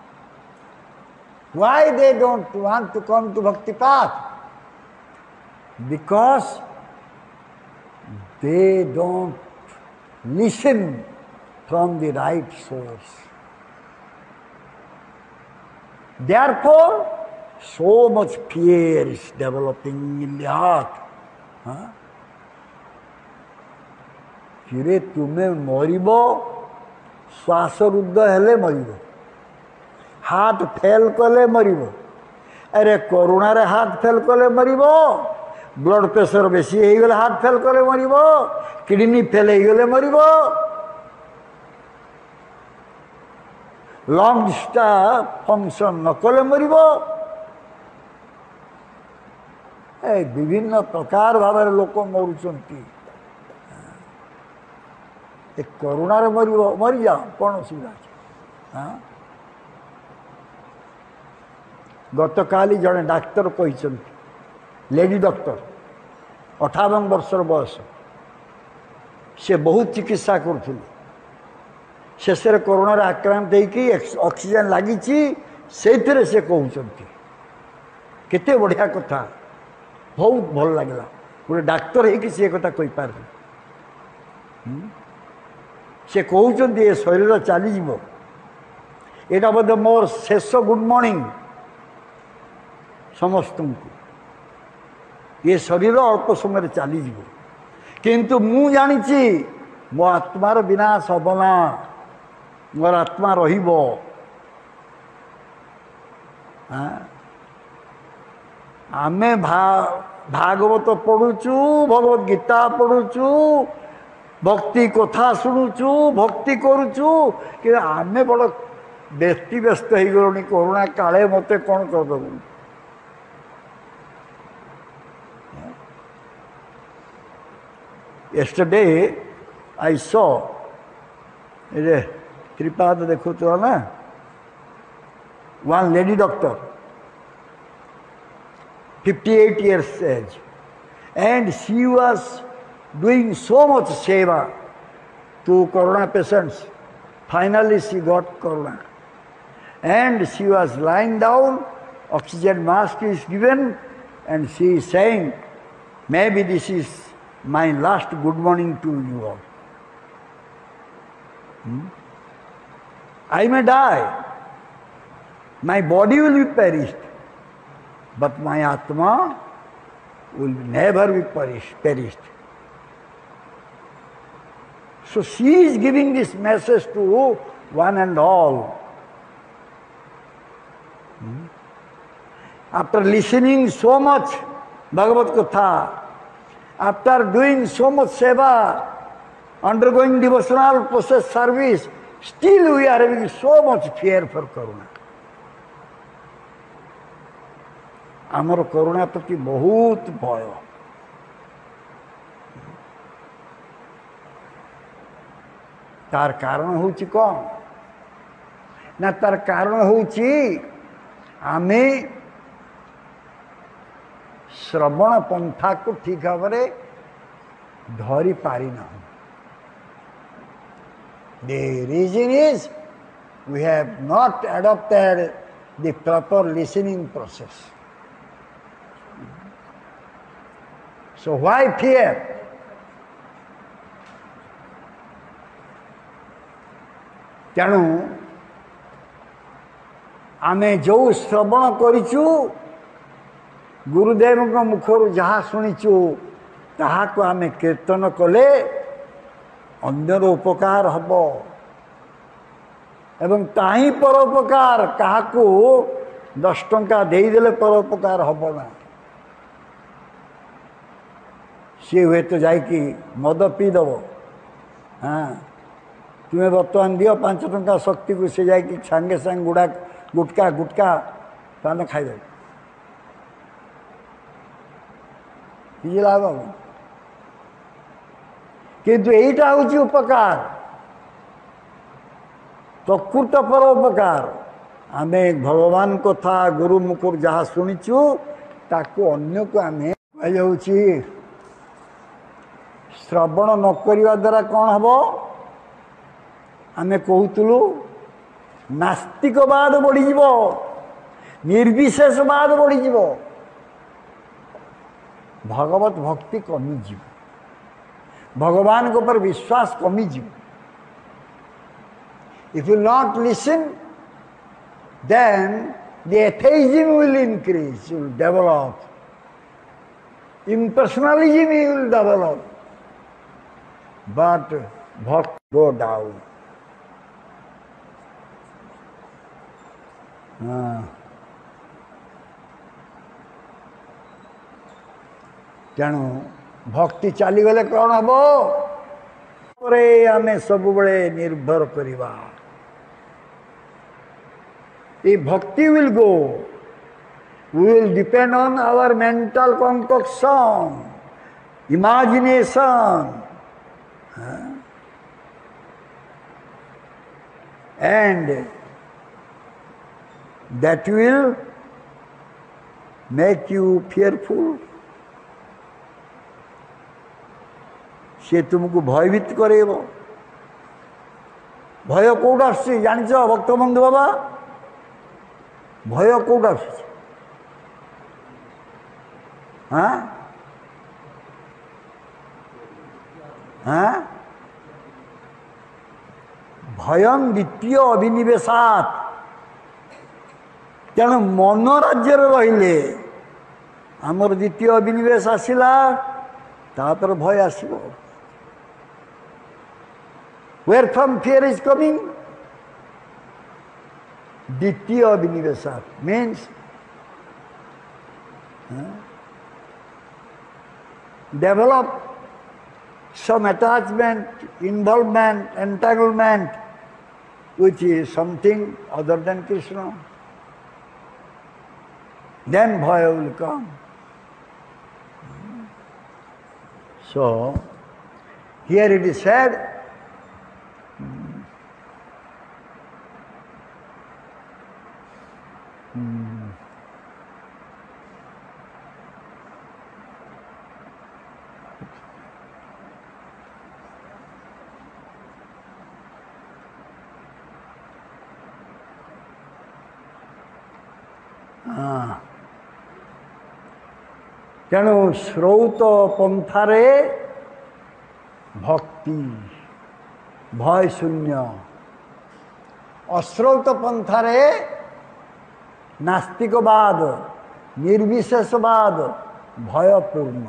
why they don't want to come to bhakti path because they don't listen from the right source therefore so much fear is developing in the heart. Huh? किरे तुम्हें मरिब श्वास रुद्ध हेले मरिब हाथ fail कले मरिब अरे corona रे हाथ fail कले मरिब ब्लड प्रेशर बेसी हो गले हाथ फेल कले मरिब किडनी फेल हो गले मरिब लंग्स टा फंक्शन न कले मरिब विभिन्न प्रकार भाव लोक मरुंट कोरोना मरी जाओ कौन असुविधा हाँ गत काली जड़े डाक्तर कही लेडी डॉक्टर 58 वर्षर बयस से बहुत चिकित्सा करुले शेष कोरोना आक्रांत होगी ऑक्सीजन लगी से कहते केते बढ़िया कथा बहुत भल लगला गोटे डाक्तर है सी कथा कही पार से कहते ये शरीर चलीज यहाँ बोधे मोर शेष गुड मॉर्निंग समस्त को ये शरीर अल्प समय चलीज किंतु मु जानी मो आत्मार विनाश हबना मोर आत्मा रहिबो आमे भागवत पढ़ुचु भगवत गीता पढ़ुचु भक्ति कथा शुणुचु भक्ति करुचु कि आमे बड़ व्यक्ति व्यस्त हो गलुनी कोरोना काले मते कौन करदेबु yesterday I saw ये त्रिपाद देखो तो ना one lady doctor 58 years age and she was doing so much seva to corona patients finally she got corona and she was lying down oxygen mask is given and she is saying maybe this is my last good morning to you all I may die my body will be perished but my atma will never be perished so she is giving this message to one and all after listening so much Bhagavad Katha After doing so much seva, undergoing devotional process service, still we are having so much fear for Karuna. आमर करुणा प्रति बहुत भय। तार कारण होची कौन ना, तार कारण होची आमे श्रवण पंथा को ठीक भाव धरी पारि ना। The reason is we have not adopted the proper listening process. So why fear? तेणु आमे जो श्रवण करिचु गुरुदेव मुखर जहाँ शुणीचु ताहा को आमे कीर्तन कले अन्यर उपकार हब एवं ताही परोपकार काहाकू 10 टंका देदेले परोपकार हब ना। सी हुए तो जाकि मद पीदेव, हाँ तुम्हें बर्तमान दियो 5 टंका शक्ति को सी जाकि सांगे सांगे गुटका गुटका पान खाईदे कि लाभ हम। किंतु यहीटा हूँ उपकार, प्रकृत परोपकार। आमे भगवान कथा गुरु मुखर जहाँ शुणीचु ताको अन्य को आमे कही श्रवण न करने द्वारा कौन हम आमे कहूलु नास्तिकवाद बढ़ीज, निर्विशेषवाद बढ़ीज, भगवत भक्ति कमीज, भगवान के ऊपर विश्वास कमीज। If you not listen, then the atheism will increase, will develop. Impersonalism will develop. But bhakti go down. तेणु भक्ति चलीगले कौन हम आमे सब बड़े निर्भर करिबा। If bhakti will go, we will depend on our mental concoction, imagination, and that will make you fearful. से तुमको भयभीत करेब। भय कौट आस जान भक्तबंधु बाबा, भय कौट आस हाँ हाँ भयं द्वितीय अभिनिवेशात। तेणु मन राज्य रहिले आमर द्वितीय अभिनिवेश आसला तापर भय आसब। Where from fear is coming? Ditya Abhinivesat means develop some attachment, involvement, entanglement which is something other than Krishna. Then bhaya will come. So, here it is said, तेणु श्रौत पंथारे भक्ति भय शून्य, अश्रौत पंथारे नास्तिकवाद निर्विशेषवाद भयपूर्ण।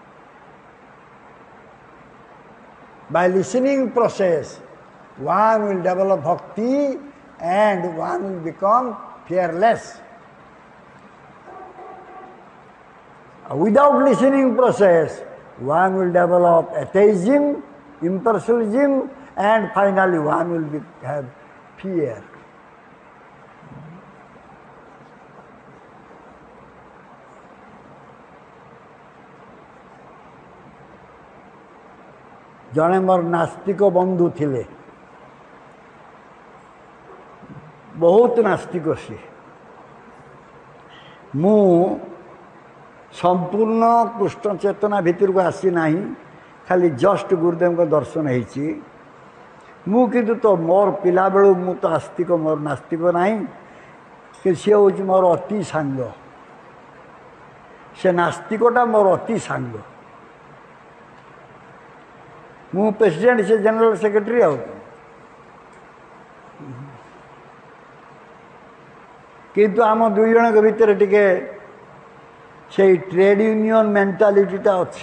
By listening process, one will develop bhakti and one will become fearless. Without listening process, one will develop atheism, impersonalism, and finally one will have fear. जड़े मोर नास्तिक बंधु थिले, बहुत नास्तिक सी। मु संपूर्ण कृष्ण चेतना भितर को आसी ना, खाली जस्ट गुरुदेव को दर्शन होती। मु किंतु तो मोर पिला बेलू मु तो आस्तिक, मोर नास्तिक ना कि सी हूँ मोर अति सांग, से नास्तिकटा मोर अति सांग। मु प्रेसिडेंट से जनरल सेक्रेटरी आउ, किंतु आम दुई जन के भितर टिके से ट्रेड यूनियन मेंटालिटीटा अच्छी।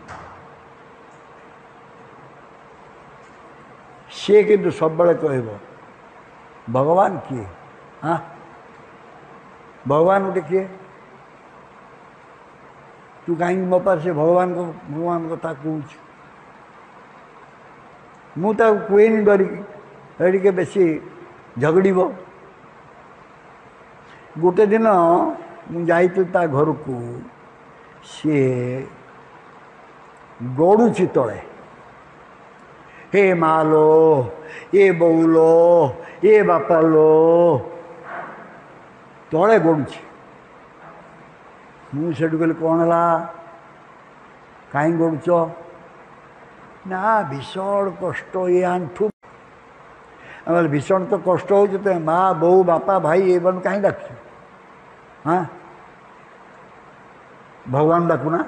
सी किंतु सब बड़े कहब भगवान किए, हाँ भगवान गोटे किए, तू कहीं मो पास से भगवान कथा कहूँ। मुझे कहेनी डरिक के बेसी झगड़। गोटे दिन मुझे घर को, सी गड़ुची तले, हे मालो, ए बौलो, ए बापालो, तले गड़ुची। मुझे कहली कौन है, कहीं गड़ुच ना, भीषण कष्ट ये आंठू। भीषण तो कष्ट हो, माँ बो बापा भाई ये बन कहीं डाक, हाँ भगवान डाकुना।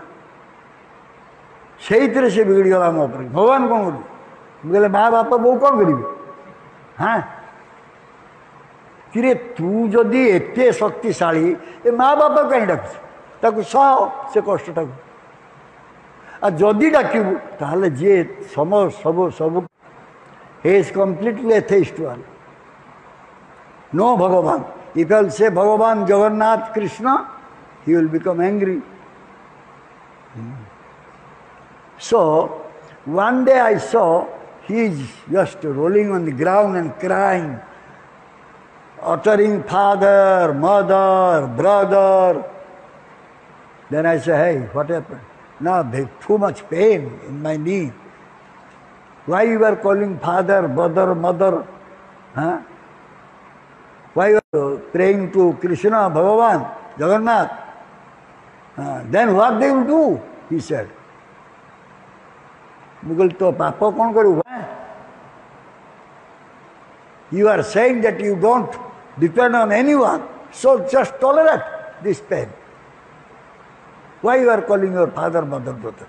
से बिगड़ी गला मो पर, भगवान कौन कर, कहले माँ बापा बो कौन करेंगे, हाँ कि तू जदि एत शक्तिशाली ए माँ बापा कहीं डाक सह से कष्टा को। आ जदि डाकबू ताहले जे सम सब सब he is completely atheist one. No Bhagavan. If I will say Bhagavan, Jagannath, Krishna, he will become angry. So, one day I saw he is just rolling on the ground and crying, uttering father, mother, brother. Then I say, hey, what happened? No, there's too much pain in my knee. Why you are calling father, brother, mother? Huh? Why you are praying to Krishna, Bhagavan, Jagannath? Then what they will do? He said. Mugul to papa kon karu? You are saying that you don't depend on anyone, so just tolerate this pain. Why you are calling your father, mother, brother?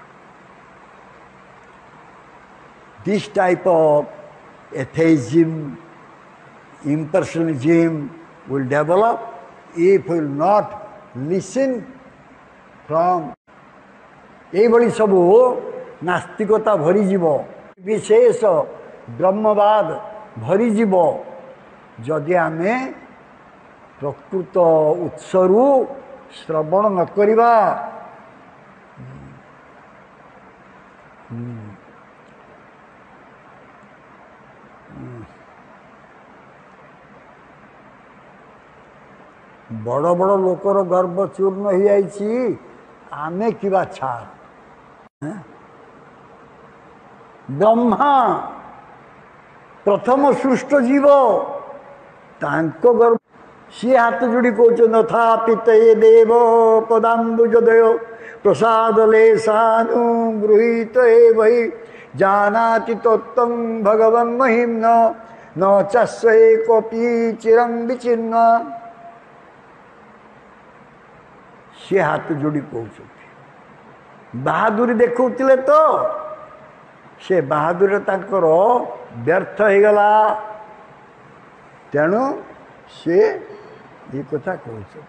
This type of atheism, impersonalism will develop if we will not listen from एभली सबू नास्तिकता भरीजीव, विशेष ब्रह्मवाद भरीजीव जदि आमे प्रकृत उत्सरू श्रवण न करिबा। बड़ बड़ लोकर गर्भ चूर्ण हो जाइछि, आमे किबा छाड़। ब्रह्मा प्रथम सृष्ट जीव, तांको गर्भ सी हाथ जोड़ी कहते था पित ये देव पदाम्बुजदय प्रसाद लेशानुगृहीत वही जानाति तत्त्वं भगवन् महिम्न न चस्ये कोपि चिरं विचिन्न। सी हाथ जोड़ी कहते बहादुरी देखुले तो से बहादुरी तांकर व्यर्थ हो गला, तेणु से ये कथा कहते।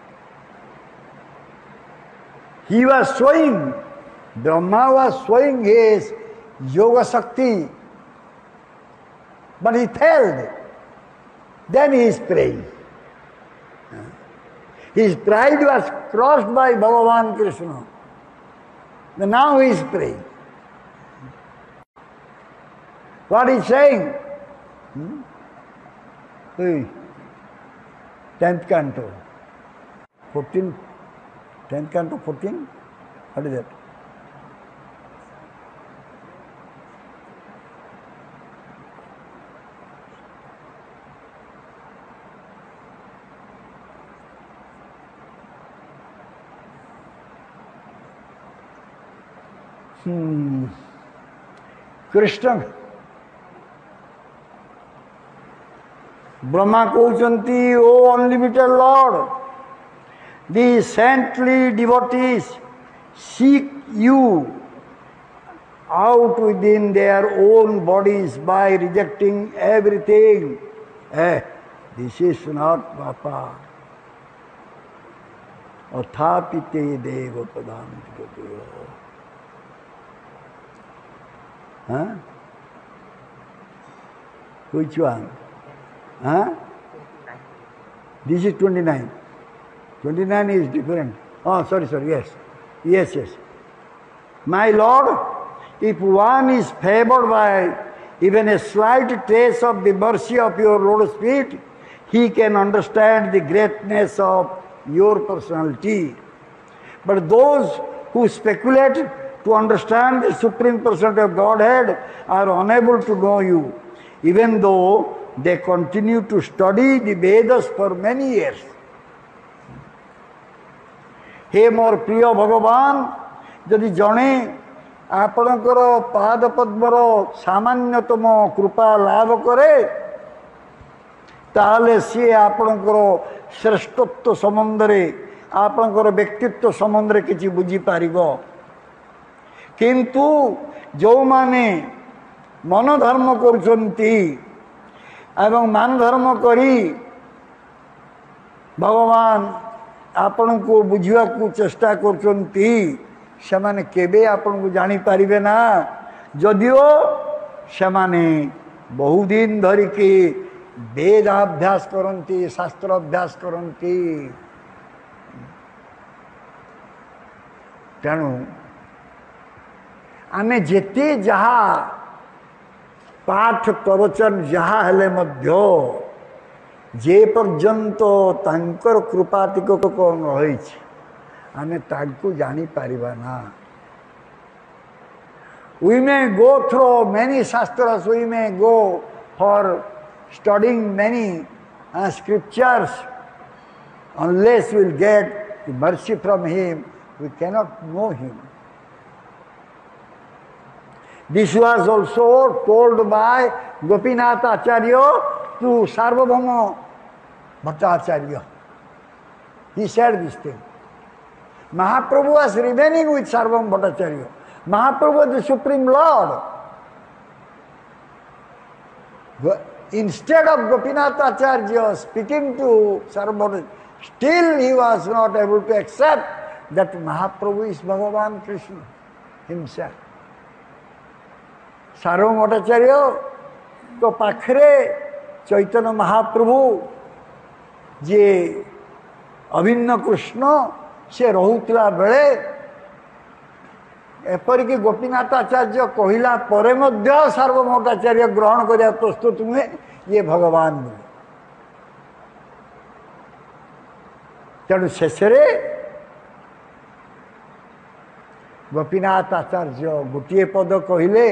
He was showing, Brahma was showing his yoga shakti, but he failed. Then he is praying. His pride was crossed by Bhagavan Krishna. Now he is praying. What is saying? 10th canto. 14. 10th canto 14? What is that? Krishna Brahma कहते O unlimited Lord, the saintly devotees seek you out within their own bodies by rejecting everything. This is not Papa. Athapite deva padantikate. Huh? Which one? Huh? This is 29. 29 is different. Oh, sorry, yes. My Lord, if one is favored by even a slight trace of the mercy of your lotus feet, he can understand the greatness of your personality. But those who speculate to understand the Supreme Person of Godhead are unable to know you, even though they continue to study the Vedas for many years. हे मोर प्रिय भगवान, यदि जड़े आपणकर पाद पद्मर सामान्यतम कृपा लाभ करे ताले सी आपणकर श्रेष्ठत्व संबंधरे आपणकर व्यक्तित्व संबंधरे किछि बुझी पारिबो। किंतु जो माने मन धर्म करुछंती एवं मान धर्म करी भगवान आपण को बुझिया को चेष्टा करछंती सेमाने केबे आपण को जानी पारिबे ना, जदियो सेमाने बहुदिन धरी के वेद अभ्यास करंती, शास्त्र अभ्यास करंती। तेणु आमे जेते जहा पाठ प्रवचन जहा हेले मध्य जे पर्यंत तांकर कृपातिक कौन रही आमे तांको जानी पारिबा ना। We may go through many shastras, we may go for studying many scriptures, unless we will get the mercy from him, we cannot know him. This was also told by Gopinath Acharya to Sarvabhauma Bhattacharya. He said this thing. Mahaprabhu was remaining with Sarvabhauma Bhattacharya. Mahaprabhu was the Supreme Lord. Instead of Gopinath Acharya speaking to Sarvabhauma, still he was not able to accept that Mahaprabhu is Bhagavan Krishna himself. Sarvabhauma Bhattacharya तो पाखरे चैतन्य महाप्रभु जे अभिन्न कृष्ण से रहुतला बेले एपरिक गोपीनाथ आचार्य कहला परे मध्य सार्वभौम भट्टाचार्य ग्रहण करिया प्रस्तुत हुए ये भगवान बोले। तेणु शेषरे गोपीनाथ आचार्य गोटे पद कहले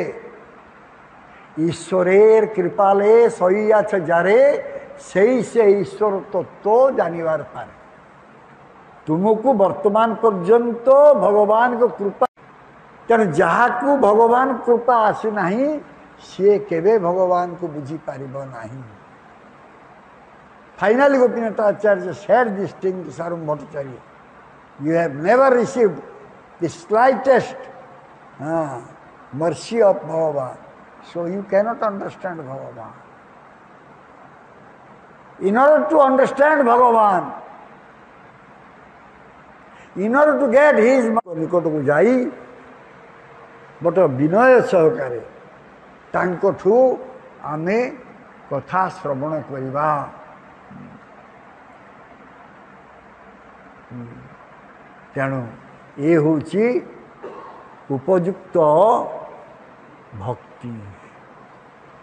ईश्वरेर कृपाले सही आछे जारे सही से ईश्वर तत्व जानिबार पारे। तुमको वर्तमान पर्यंत भगवान को कृपा तेणु जहाँ को भगवान कृपा आसे नहीं सी केवे भगवान को बुझी पारिबो नहीं। Finally Gopinath Acharya said this thing to Sarvabhauma Bhattacharya, you have never received the slightest mercy of Bhagavan, so you cannot understand Bhagavan. In order to understand Bhagavan, in order to get his निकट को जाई but विनय सहकारे तांकठू आमे कथा श्रवण करिबा। तेणु ये होची उपयुक्त भक्ति।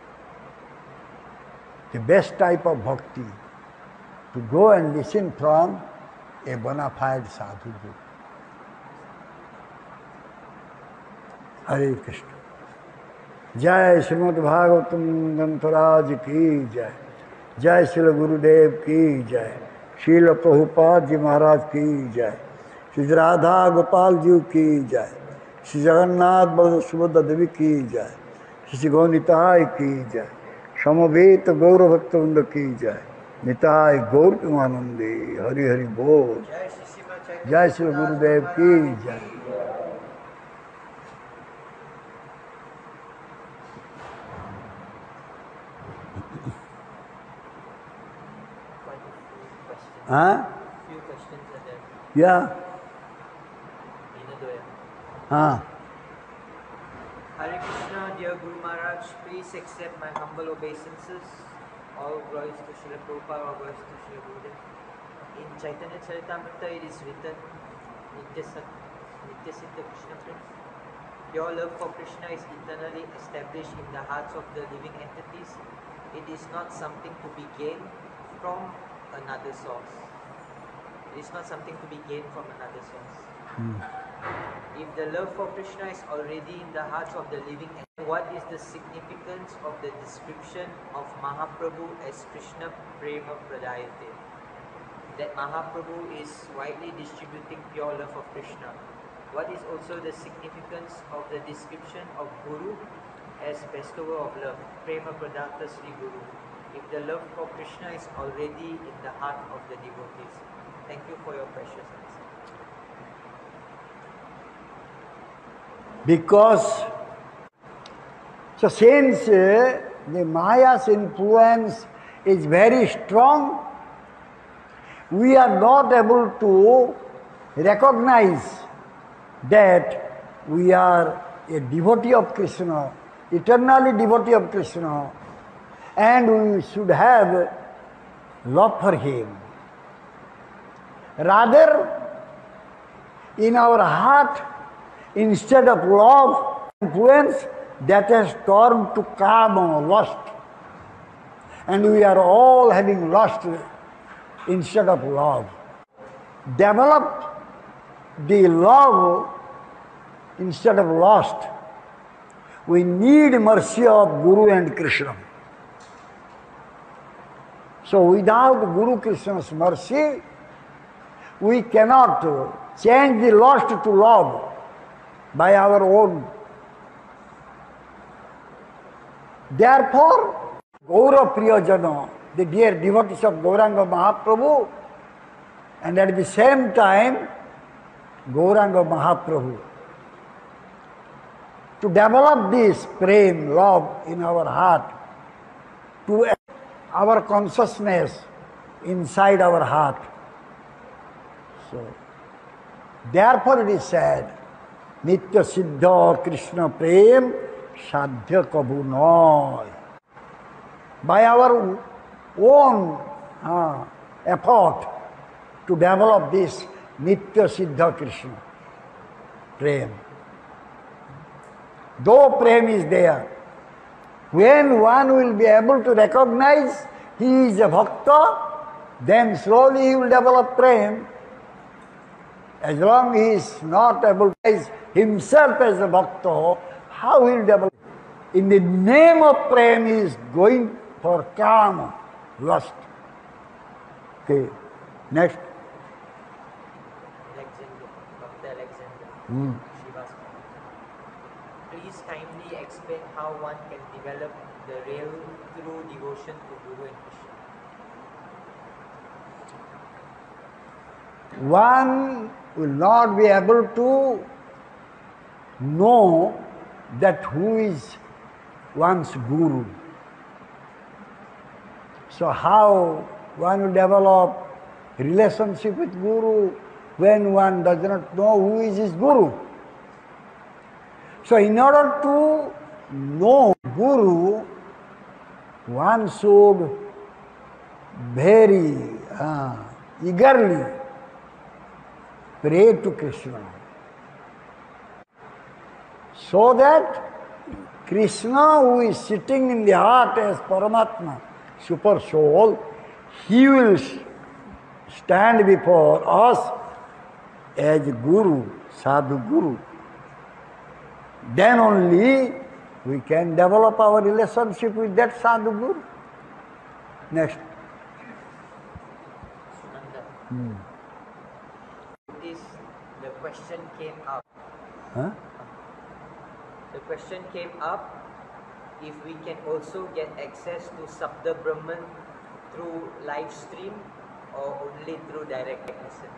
the best type of bhakti, to go and listen from a bona fide sadhu. Hare Krishna. Jai Srimad Bhagavatam Grantaraj ki jai. Jai Srila Gurudev ki jai. Srila Prabhupada Ji Maharaj ki jai. Shri Radha Gopal Ji ki jai. Shri Jagannath Baladev Subhadra Devi ki jai. Shri Gaunitai ki jai. Samaveta Gaura Bhakta ki jai. Nitai Gaur Pimanande. Hari Hari Bol. Jai Srila Gurudev ki jai. Huh? Few questions are there. Yeah. Huh. Hare Krishna, dear Guru Maharaj, please accept my humble obeisances. All glories to Srila Prabhupada, all glories to Srila Gurudev. In Chaitanya Charitamrita it is written, Nityasiddha Krishna Prince. Your love for Krishna is eternally established in the hearts of the living entities. It is not something to be gained from another source. It is not something to be gained from another source. If the love for Krishna is already in the hearts of the living, what is the significance of the description of Mahaprabhu as Krishna Prema Pradayate? That Mahaprabhu is widely distributing pure love of Krishna. What is also the significance of the description of Guru as bestower of love, Prema Pradata Sri Guru? If the love for Krishna is already in the heart of the devotees. Thank you for your precious answer. Because, so since the Maya's influence is very strong, we are not able to recognize that we are a devotee of Krishna, eternally devotee of Krishna, and we should have love for Him. Rather, in our heart, instead of love, influence, that has turned to kama, lust. And we are all having lust instead of love. Develop the love instead of lust. We need mercy of Guru and Krishna. So without Guru Krishna's mercy, we cannot change the lust to love by our own. Therefore, Gaura Priyajana, the dear devotees of Gauranga Mahaprabhu, and at the same time, Gauranga Mahaprabhu, to develop this prem, love in our heart, to our consciousness inside our heart. So, therefore it is said, Nitya Siddha Krishna Prem Sadhya Kabhu Noy. By our own effort to develop this Nitya Siddha Krishna Prem. Though Prem is there, when one will be able to recognize he is a Bhakta, then slowly he will develop Prem. As long as he is not able to recognize himself as a Bhakta, how he will develop? In the name of Prem, he is going for kama, lust. Okay, next. Alexander, Dr. Alexander, Shiva's. Please kindly explain how one can develop the real true devotion to Guru and Krishna. One will not be able to know that who is one's Guru. So how one will develop relationship with Guru when one does not know who is his Guru? So in order to know Guru, one should very eagerly pray to Krishna, so that Krishna, who is sitting in the heart as Paramatma, super soul, he will stand before us as Guru, Sadhu Guru. Then only we can develop our relationship with that Sadhu Guru. Next. Sunanda. This, the question came up. Huh? The question came up if we can also get access to Sabda Brahman through live stream or only through direct listen.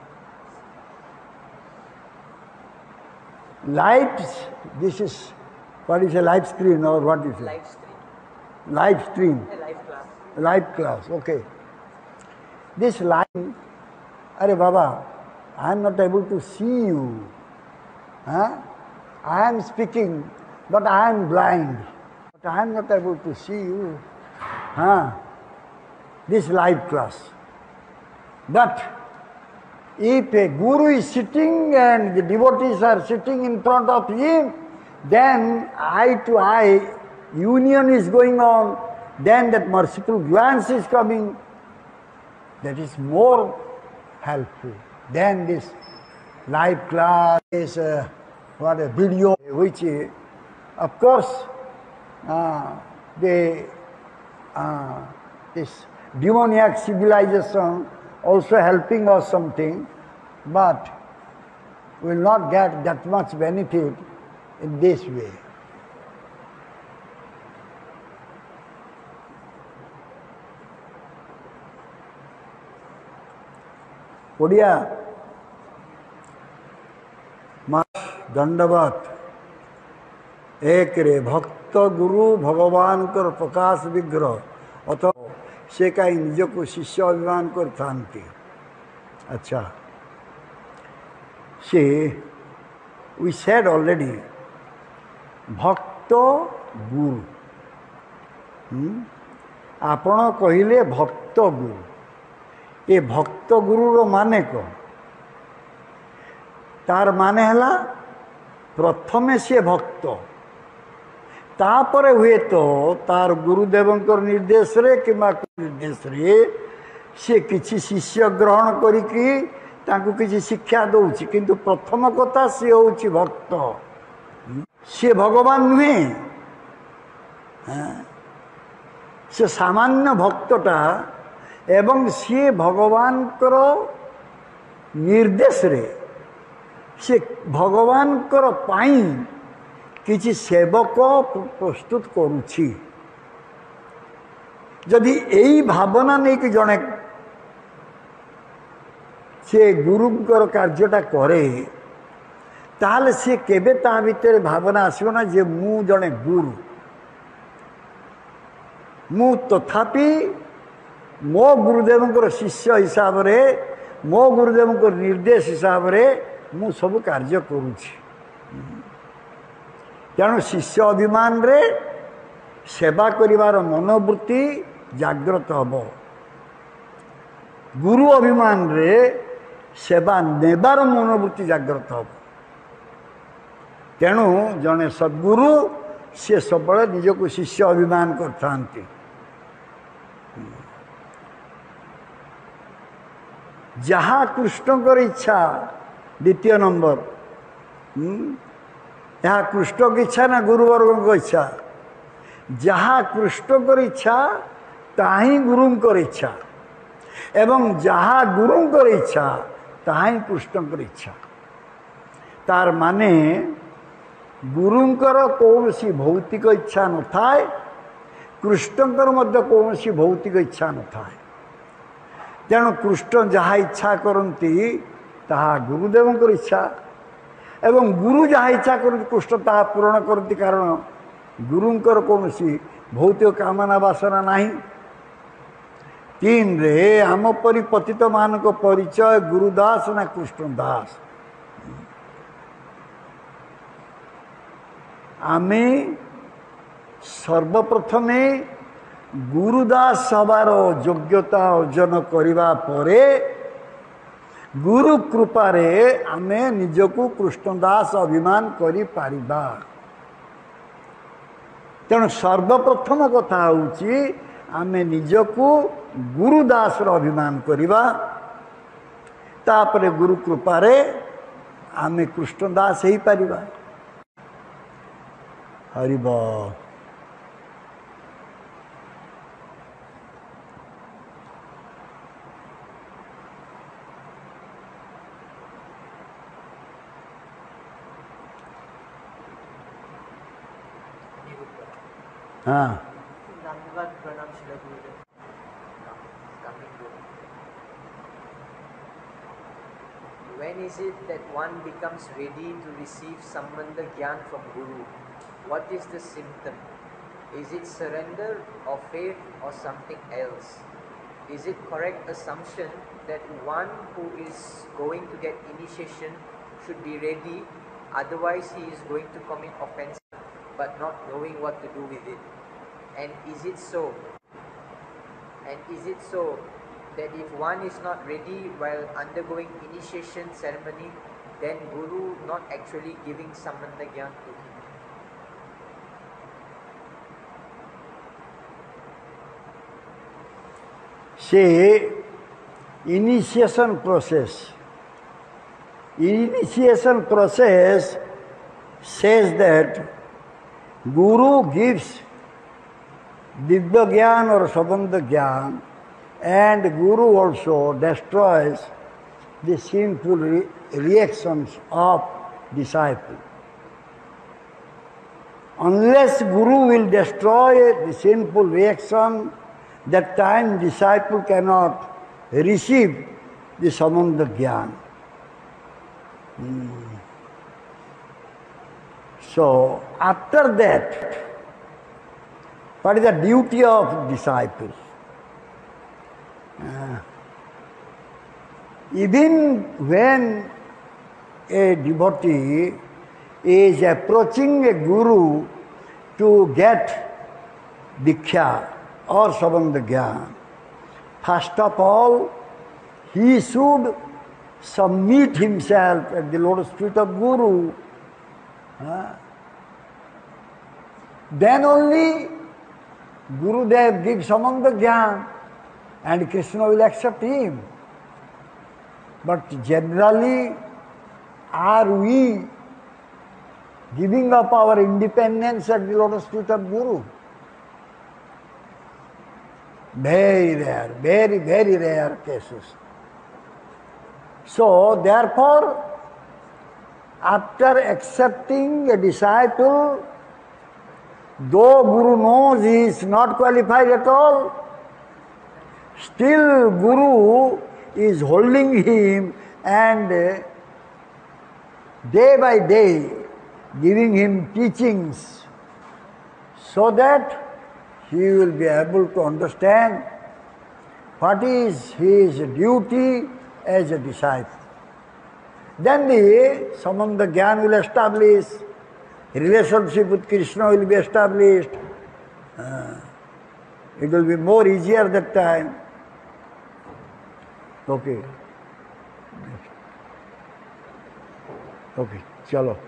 This is, what is a live screen or what is it? Live stream. Live stream. A live class. Live class, okay. This live, Are Baba, I am not able to see you. Huh? I am speaking, but I am blind. But I am not able to see you. Huh? This live class. But if a guru is sitting and the devotees are sitting in front of him, then eye to eye union is going on, then that merciful glance is coming. That is more helpful than this live class, is a video, which of course this demoniac civilization also helping us something, but we will not get that much benefit in this way. Odia दंडवत एक रे भक्त गुरु भगवान कर प्रकाश विग्रह अथ से कहीं निज को शिष्य अभिमान कर थांती. अच्छा, से वी सेड ऑलरेडी भक्त गुरु. आपण कहले भक्त गुरु. ये भक्त गुरु माने कौन? तार माने हला प्रथमे से भक्त, तापरे हुए तो तार गुरुदेवंकर निर्देश रे किमा निर्देश रे से किसी शिष्य ग्रहण करिकी तांको किसी शिक्षा दउछि, किंतु प्रथम कथा से होछि भक्त. से भगवान नुहे, से सामान्य भक्तटा एवं सी भगवान करो निर्देश रे से भगवान करो पाई किसी सेवक प्रस्तुत करुछि. जदि यही भावना नहीं कि जड़े से गुरुंकर कार्यटा करे, ताल से केबे ता भीतर भावना आसो ना जे मु जड़े गुरु. मु तथापि मो गुरुदेव शिष्य हिसाब रे, मो गुरुदेव निर्देश हिसाब रे मु सब कार्य करुछि. तेणु शिष्य अभिमान रे सेवा करिवार मनोवृत्ति जागृत हब. गुरु अभिमान रे सेवा नेबार मनोवृत्ति जागृत हब. तेणु जने सद्गुरु से सब निजको शिष्य अभिमान करथांती. जहाँ कृष्ण इच्छा द्वितीय नंबर, यहाँ कृष्ण की इच्छा ना गुरुवर्ग को इच्छा. जहाँ कृष्ण इच्छा ताही गुरुंकर इच्छा, एवं जहाँ गुरुंकर इच्छा ताही कृष्णकर इच्छा. तार माने गुरुंकर कौन सी भौतिक इच्छा न थाए, कृष्णकर मध्य कौन सी भौतिक इच्छा न थाए. तेणु कृष्ण जहाँ इच्छा करती ताहा गुरुदेव इच्छा, एवं गुरु जहाँ इच्छा करती कृष्ण ताहा पूरण करती. कारण गुरुंकर कौन सी भौतिक कामना वासना नहीं. तीन रे आम परी पतित मान को परिचय गुरुदास ना कृष्णदास. आमे सर्वप्रथमे गुरुदास हबार योग्यता अर्जन करिबा परे गुरु कृपा रे आमे निजको कृष्णदास अभिमान करि पारिबा. तेणु सर्वप्रथम कथा होउची आमे निजको गुरुदास अभिमान करिबा तापरे गुरु कृपारे आमे कृष्णदास ही परिबा। हरिब हाँ धन्यवाद प्रणाम Shri Gurudev. When is it that one becomes ready to receive Sambandha Gyan from Guru? What is the symptom? Is it surrender or faith or something else? Is it correct assumption that one who is going to get initiation should be ready, otherwise he is going to commit offense but not knowing what to do with it? And is it so? That if one is not ready while undergoing initiation ceremony, then Guru not actually giving Sambandha Gyan to him? See, initiation process says that Guru gives Divya Gyan or Sambandha Gyan, and Guru also destroys the sinful reactions of disciple. Unless Guru will destroy the sinful reaction, that time disciple cannot receive the Sambandha Gyan. So, after that, what is the duty of disciples? Even when a devotee is approaching a guru to get diksha or Sambandha Gyan, first of all, he should submit himself at the lotus feet of Guru. Then only Gurudev gives Sambandha Gyan and Krishna will accept him. But generally, are we giving up our independence at the lotus feet of Guru? Very rare, very, very rare cases. So, therefore, after accepting a disciple, though Guru knows he is not qualified at all, still Guru is holding him and day by day giving him teachings so that he will be able to understand what is his duty as a disciple. Then the Sambandha Gyan will establish, relationship with Krishna will be established. It will be more easier that time. Okay. Okay, chalo.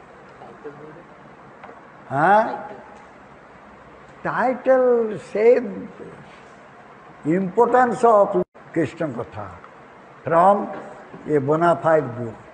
Title same importance of Krishna Katha from a bona fide Guru.